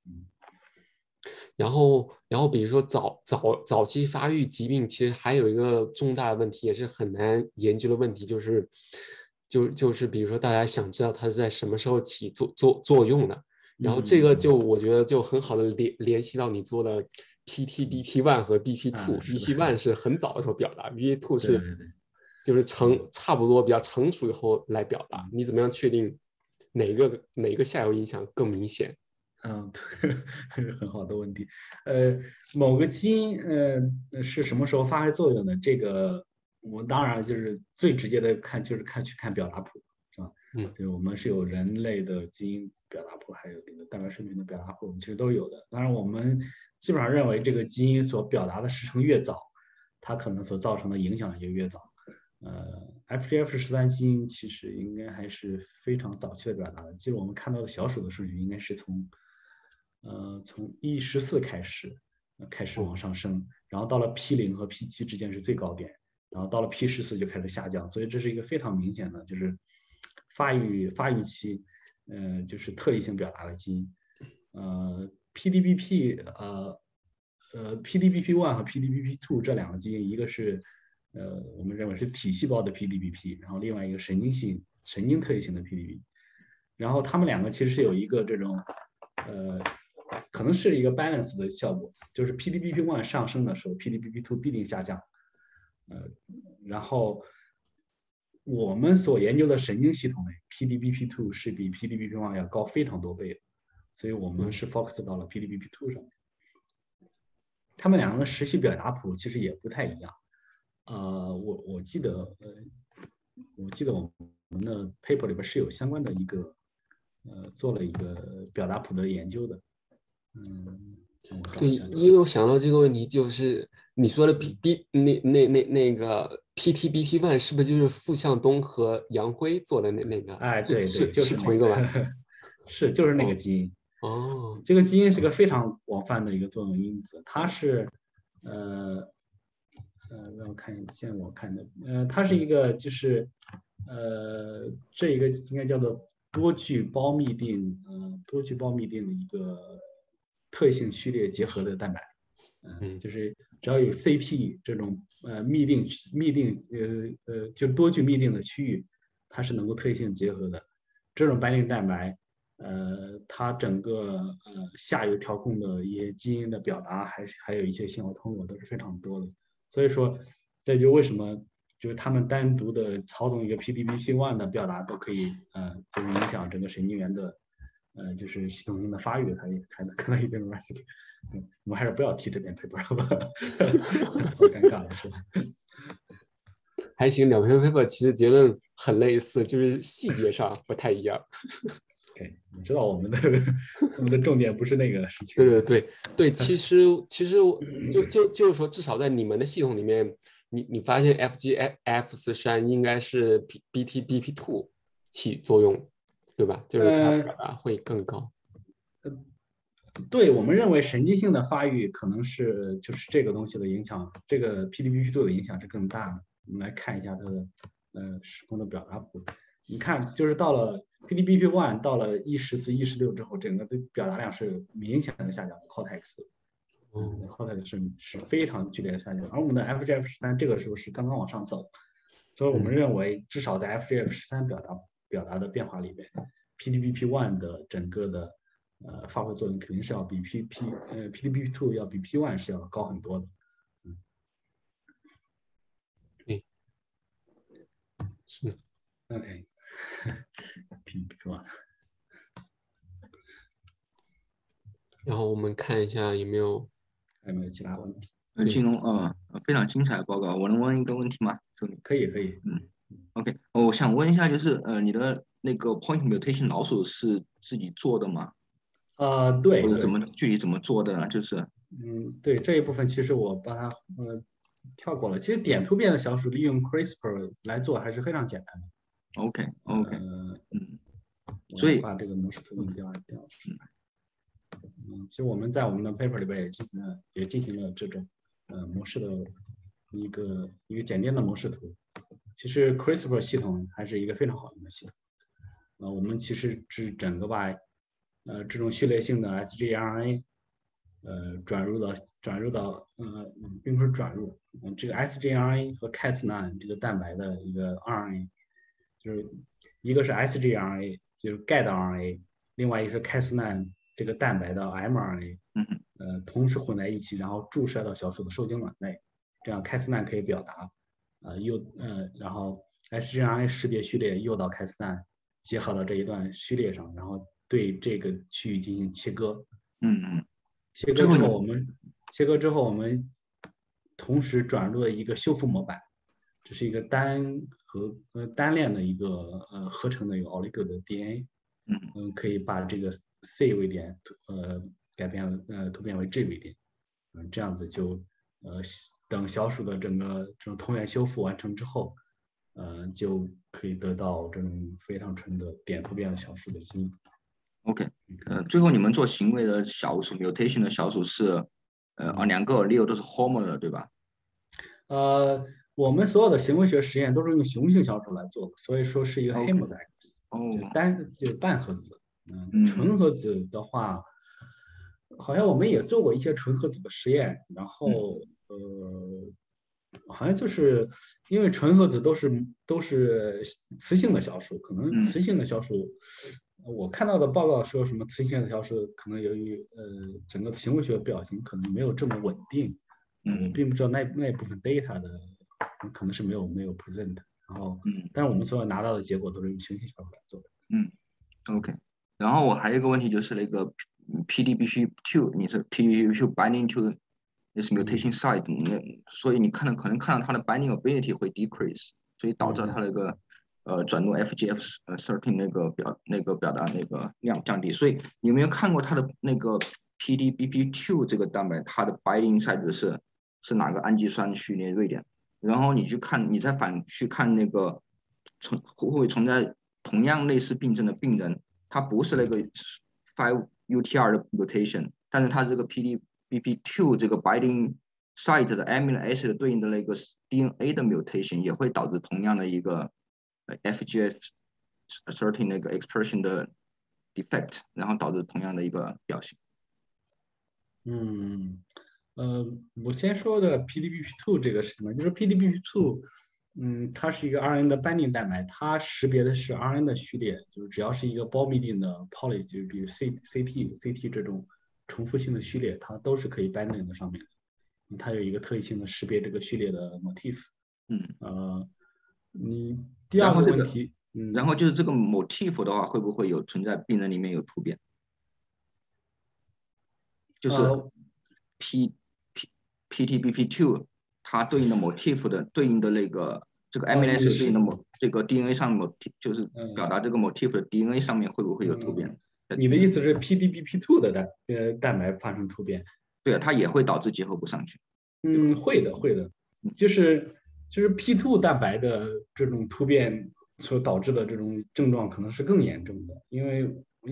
然后比如说早期发育疾病，其实还有一个重大的问题，也是很难研究的问题，就是比如说大家想知道它是在什么时候起作用的，然后这个我觉得就很好的联系到你做的 PTBP1 和 BP2，BP1 是很早的时候表达，BP2 是就是差不多比较成熟以后来表达。你怎么样确定哪个下游影响更明显？ 这是很好的问题。某个基因是什么时候发挥作用的？这个我当然就是最直接的就是去看表达谱，是吧？就是我们是有人类的基因表达谱，还有这个蛋白生群的表达谱，其实都有的。当然，我们基本上认为这个基因所表达的时程越早，它可能所造成的影响也越早。FGF13基因其实应该还是非常早期的表达的。记住我们看到的小鼠的顺序应该是从E14开始往上升，然后到了 P0 和 P7之间是最高点，然后到了 P14就开始下降。所以这是一个非常明显的，就是发育期，就是特异性表达的基因。PDBP PDBP1 和 PDBP2 这两个基因，一个是我们认为是体细胞的 PDBP， 然后另外一个神经特异性的 PDB， 然后它们两个其实是有一个这种可能是一个 balance 的效果，就是 PDBP1 上升的时候 ，PDBP2 必定下降。然后我们所研究的神经系统内 ，PDBP2 是比 PDBP1 要高非常多倍的，所以我们是 focus 到了 PDBP2 上面。他们两个的时序表达谱其实也不太一样。我记得我们的 paper 里边是有相关的一个做了一个表达谱的研究的。 对，因为我想到这个问题，就是你说的那个 PTBP1 是不是就是傅向东和杨辉做的那个？ 哎，对，就是同一个吧？ 是，就是那个基因。这个基因是个非常广泛的一个作用因子，它是让我看一下，我看的它是一个就是这一个应该叫做多聚胞嘧啶的一个特异性序列结合的蛋白。就是只要有 CP 这种就多聚嘧啶的区域，它是能够特异性结合的。这种白磷蛋白，它整个下游调控的一些基因的表达，还有一些信号通过都是非常多的。所以说，这就为什么就是他们单独的操纵一个 PDBP1 的表达都可以就是影响整个神经元的就是系统性的发育，它也可能一定 recipe。我们还是不要提这篇 paper 好吧？好尴尬了是吧？ 还行，两篇 paper 其实结论很类似，就是细节上不太一样。 OK， 你知道我们的重点不是那个事情。 对，其实就是说，至少在你们的系统里面，你发现 FGF13应该是 BTBP2 起作用，对吧？就是它表达会更高。 对，我们认为神经性的发育可能是就是这个东西的影响，这个 PDBP2 的影响是更大的。我们来看一下它的时空的表达谱。你看，就是到了 PDBP1 到了E14、E16之后，整个的表达量是明显的下降 ，cortex 是非常剧烈的下降。而我们的 FGF13这个时候是刚刚往上走，所以我们认为至少在 FGF13表达的变化里边 ，PDBP1 的整个的发挥作用肯定是要比 PDBP2 要比 P1 是要高很多的。 是 OK，PDBP1。 然后我们看一下有没有其他问题。 金融非常精彩的报告，我能问一个问题吗？ 可以。 OK，我想问一下，就是你的那个 point mutation 老鼠是自己做的吗？ 对。 或者具体怎么做的呢？就是对，这一部分其实我把它跳过了。其实点突变的小鼠利用 CRISPR 来做还是非常简单的。 OK， 所以把这个模式图给调出来。其实我们在我们的 paper 里边也进行了这种模式的一个简便的模式图。其实 CRISPR 系统还是一个非常好用的系统。我们其实是整个把这种序列性的 sgRNA 转入到并不是转入这个 sgRNA 和 Cas9 这个蛋白的一个 RNA， 就是一个是 sgRNA 就是 guide RNA， 另外一个是 Cas9 这个蛋白的 mRNA， 同时混在一起，然后注射到小鼠的受精卵内，这样 Cas9 可以表达然后 sgRNA 识别序列诱导 Cas9 结合到这一段序列上，然后对这个区域进行切割。切割之后我们同时转入了一个修复模板，这是一个单链的一个合成的一个 oligo 的 DNA。可以把这个 C 位点改变突变为 G 位点。这样子就等小鼠的整个这种同源修复完成之后，就可以得到这种非常纯的点突变的小鼠的基因。 OK， 最后你们做行为的小鼠 mutation 的小鼠是2个 allele 都是 hormone 的，对吧？ 我们所有的行为学实验都是用雄性小鼠来做的，所以说是一个 homozygous，就是半合子。纯合子的话，好像我们也做过一些纯合子的实验，然后好像就是因为纯合子都是雌性的小鼠，可能雌性的小鼠，我看到的报告说什么雌性的小鼠可能由于整个行为学表型可能没有这么稳定，我并不知道那部分 data 的可能是没有 present， 然后但是我们所有拿到的结果都是用雄性小鼠来做的。 OK， 然后我还有一个问题就是那个 PDBP2， 你是 PDBP2 binding to this mutation site， 所以你可能看到它的 binding ability 会 decrease， 所以导致它那个转入 FGF13 那个表达那个量降低。所以你有没有看过它的那个 PDBP2 这个蛋白，它的 binding site 是哪个氨基酸序列位点？然后你再反去看那个会不会存在同样类似病症的病人，他不是那个 5UTR 的 mutation， 但是他这个 PDBP2 这个 binding site 的 amino acid 对应的那个 DNA 的 mutation 也会导致同样的一个FGF13 那个 expression 的 defect， 然后导致同样的一个表现。 我先说的 PDBP2 这个是什么？就是 PDBP2，它是一个 RNA 的 binding 蛋白，它识别的是 RNA 的序列，就是只要是一个胞嘧啶的 poly， 就比如 CT 这种重复性的序列，它都是可以 binding 的上面的。它有一个特异性的识别这个序列的 motif。你第二个问题， 然后就是这个 motif 的话，会不会有存在病人里面有突变？就是 PTBP2 它对应的 motif 的对应的那个这个 amino acid 对应的这个 DNA 上 motif 就是表达这个 motif 的 DNA 上面会不会有突变？ 你的意思是 PDBP2 的蛋白发生突变？ 对啊，它也会导致结合不上去。 会的，就是 P2 蛋白的这种突变所导致的这种症状可能是更严重的，因为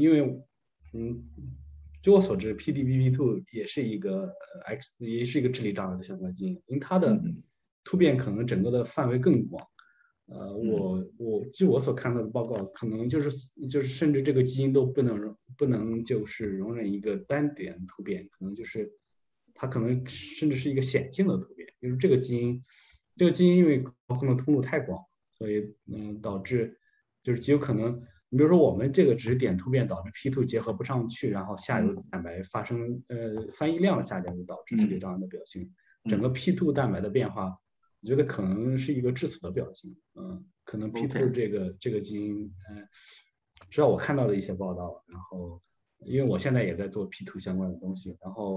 据我所知 ，PDBP2 也是一个智力障碍的相关基因，因为它的突变可能整个的范围更广。据我所看到的报告，可能就是甚至这个基因都不能就是容忍一个单点突变，可能就是它可能甚至是一个显性的突变，就是这个基因因为操控的通路太广，所以导致就是极有可能。你比如说，我们这个只是点突变导致 P2 结合不上去，然后下游蛋白发生翻译量的下降，就导致智力障碍的表现。整个 P2 蛋白的变化，我觉得可能是一个致死的表现。可能 P2 这个基因，至少我看到的一些报道，然后因为我现在也在做 P2 相关的东西，然后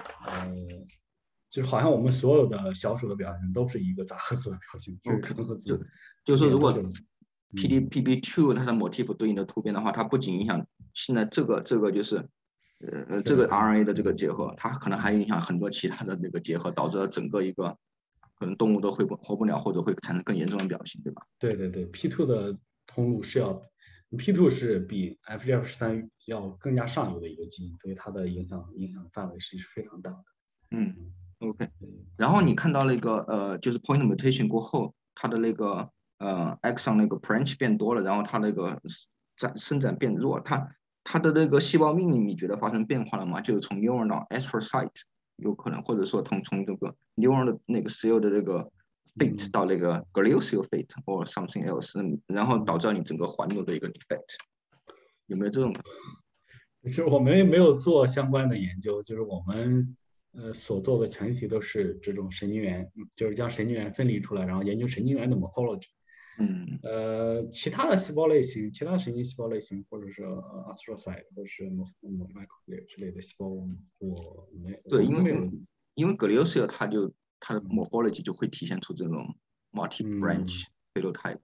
就是好像我们所有的小鼠的表现都是一个杂合子的表现，就是纯合子。 就是说，如果PDBP2 它的 motif 对应的突变的话，它不仅影响现在这个就是这个 RNA 的这个结合，它可能还影响很多其他的这个结合，导致了整个一个可能动物都活不了，或者会产生更严重的表现，对吧？ 对 ，P2 的通路是要 P2 是比 FGF13 要更加上游的一个基因，所以它的影响范围是非常大的。 OK。然后你看到那个就是 point mutation 过后，它的那个exon 那个 branch 变多了，然后它那个伸展变弱，它的那个细胞命名你觉得发生变化了吗？就是从 neuron 到 astrocyte 有可能，或者说从这个 neuron 的那个 cell 的那个 fate 到那个 glial cell fate or something else， 然后导致你整个环路的一个 defect， 有没有这种？ 其实我们也没有做相关的研究，就是我们所做的全体都是这种神经元，就是将神经元分离出来，然后研究神经元的 morphology。其他的细胞类型，其他神经细胞类型，或者是astrocyte 或者是 microglia 之类的细胞，我对， 没有。 因为 glial 它的 morphology 就会体现出这种 multi-branch phenotype。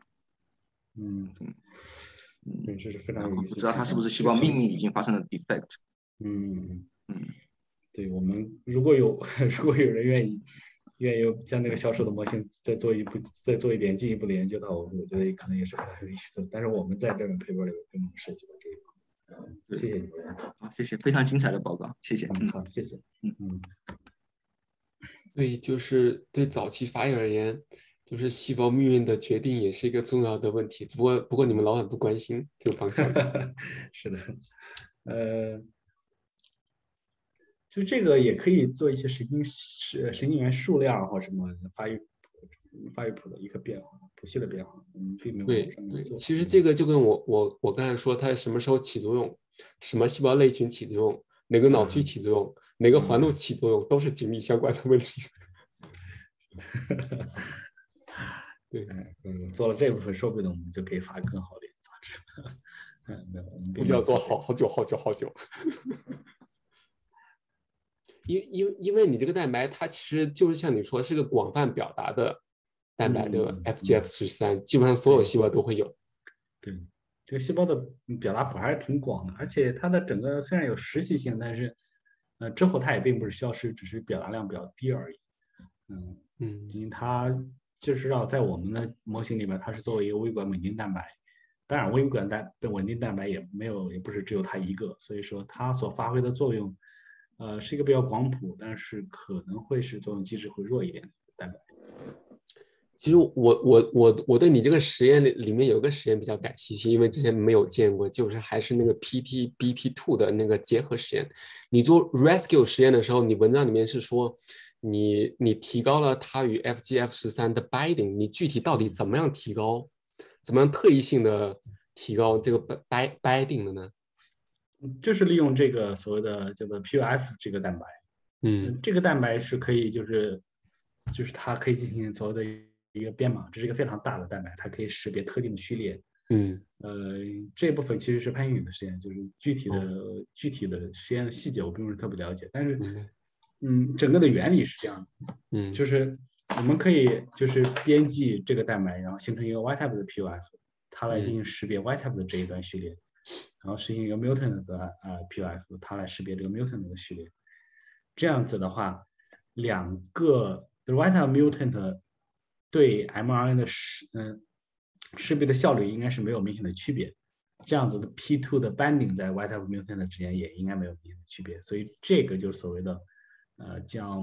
这是非常有意思的。 不知道它是不是细胞命运已经发生了 defect。 对，我们如果有人愿意将那个销售的模型再做一点进一步的研究的话，我觉得可能也是非常有意思的。但是我们在这个 paper 里并没有涉及到这一块。谢谢你们。 好，谢谢，非常精彩的报告，谢谢。 好，谢谢。 对，就是对早期发育而言，就是细胞命运的决定也是一个重要的问题。不过你们老板不关心这个方向。 是的，就这个也可以做一些神经元数量或什么发育谱的一个变化，谱系的变化，我们并没有对上面做。 其实这个就跟我刚才说，它什么时候起作用，什么细胞类群起作用，哪个脑区起作用，哪个环路起作用，都是紧密相关的问题。对， 做了这部分，说不定我们就可以发更好的杂志。 不需要做好久。因为你这个蛋白，它其实就是像你说，是个广泛表达的蛋白，这个 FGF13，基本上所有细胞都会有。 对，这个细胞的表达谱还是挺广的，而且它的整个虽然有实习性，但是之后它也并不是消失，只是表达量比较低而已。因为它就是在我们的模型里面，它是作为一个微管稳定蛋白。当然，微管稳定蛋白也不是只有它一个，所以说它所发挥的作用，是一个比较广谱，但是可能会是作用机制会弱一点的蛋白。 其实我对你这个实验里面有一个实验比较感兴趣，因为之前没有见过，就是还是那个 PT-BP2 的那个结合实验。你做 rescue 实验的时候，你文章里面是说你提高了它与 FGF13的 binding， 你具体到底怎么样提高，怎么样特异性的提高这个 binding 的呢？ 就是利用这个所谓的叫做 PUF 这个蛋白。这个蛋白是可以就是它可以进行所谓的一个编码，这是一个非常大的蛋白，它可以识别特定的序列。这部分其实是潘云的实验，就是具体的实验的细节我并不是特别了解，但是整个的原理是这样子。就是我们可以就是编辑这个蛋白，然后形成一个 Y-type 的 PUF， 它来进行识别 Y-type 的这一段序列，然后实行一个 mutant 的PUF， 它来识别这个 mutant 的序列。这样子的话，两个 Y-type mutant 对 mRNA 的识别的效率应该是没有明显的区别。这样子的 P2 的 binding 在 Y-type mutant 之间也应该没有明显的区别。所以这个就是所谓的将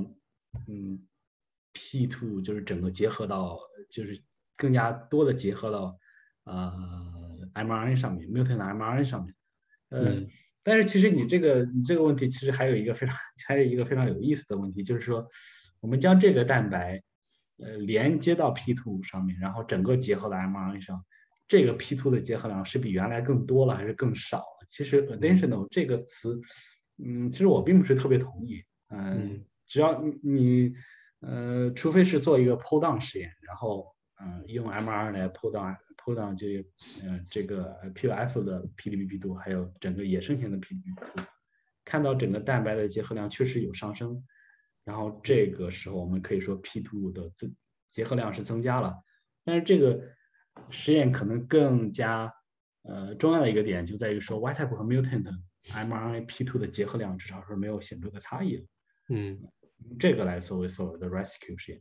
P2 就是整个结合到，就是更加多的结合到mRNA 上面 mutant 的 mRNA 上面。但是其实你这个问题其实还有一个非常有意思的问题，就是说我们将这个蛋白连接到 P2 上面，然后整个结合到 mRNA 上，这个 P2 的结合量是比原来更多了还是更少了？其实 additional 这个词，其实我并不是特别同意。只要你除非是做一个 pull down 实验，然后用 mRNA 来 pull down 这个 PUF 的 PDB-B2， 还有整个野生型的 PDB-B2， 看到整个蛋白的结合量确实有上升，然后这个时候我们可以说 P2 的结合量是增加了。但是这个实验可能更加重要的一个点就在于说 Y-type 和 mutant mRNA P2 的结合量至少是没有显著的差异了。这个来作为所谓的 rescue 实验。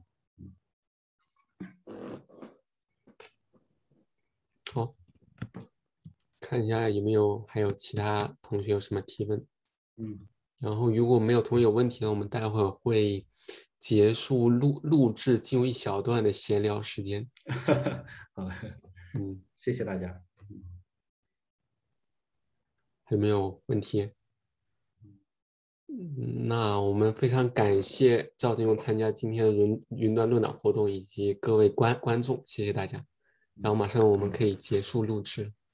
好，看一下还有其他同学有什么提问。然后如果没有同学有问题呢，我们待会儿会结束录制，进入一小段的闲聊时间。 好，谢谢大家。 有没有问题？那我们非常感谢赵金勇参加今天的云端论坛活动，以及各位观众，谢谢大家。然后马上我们可以结束录制。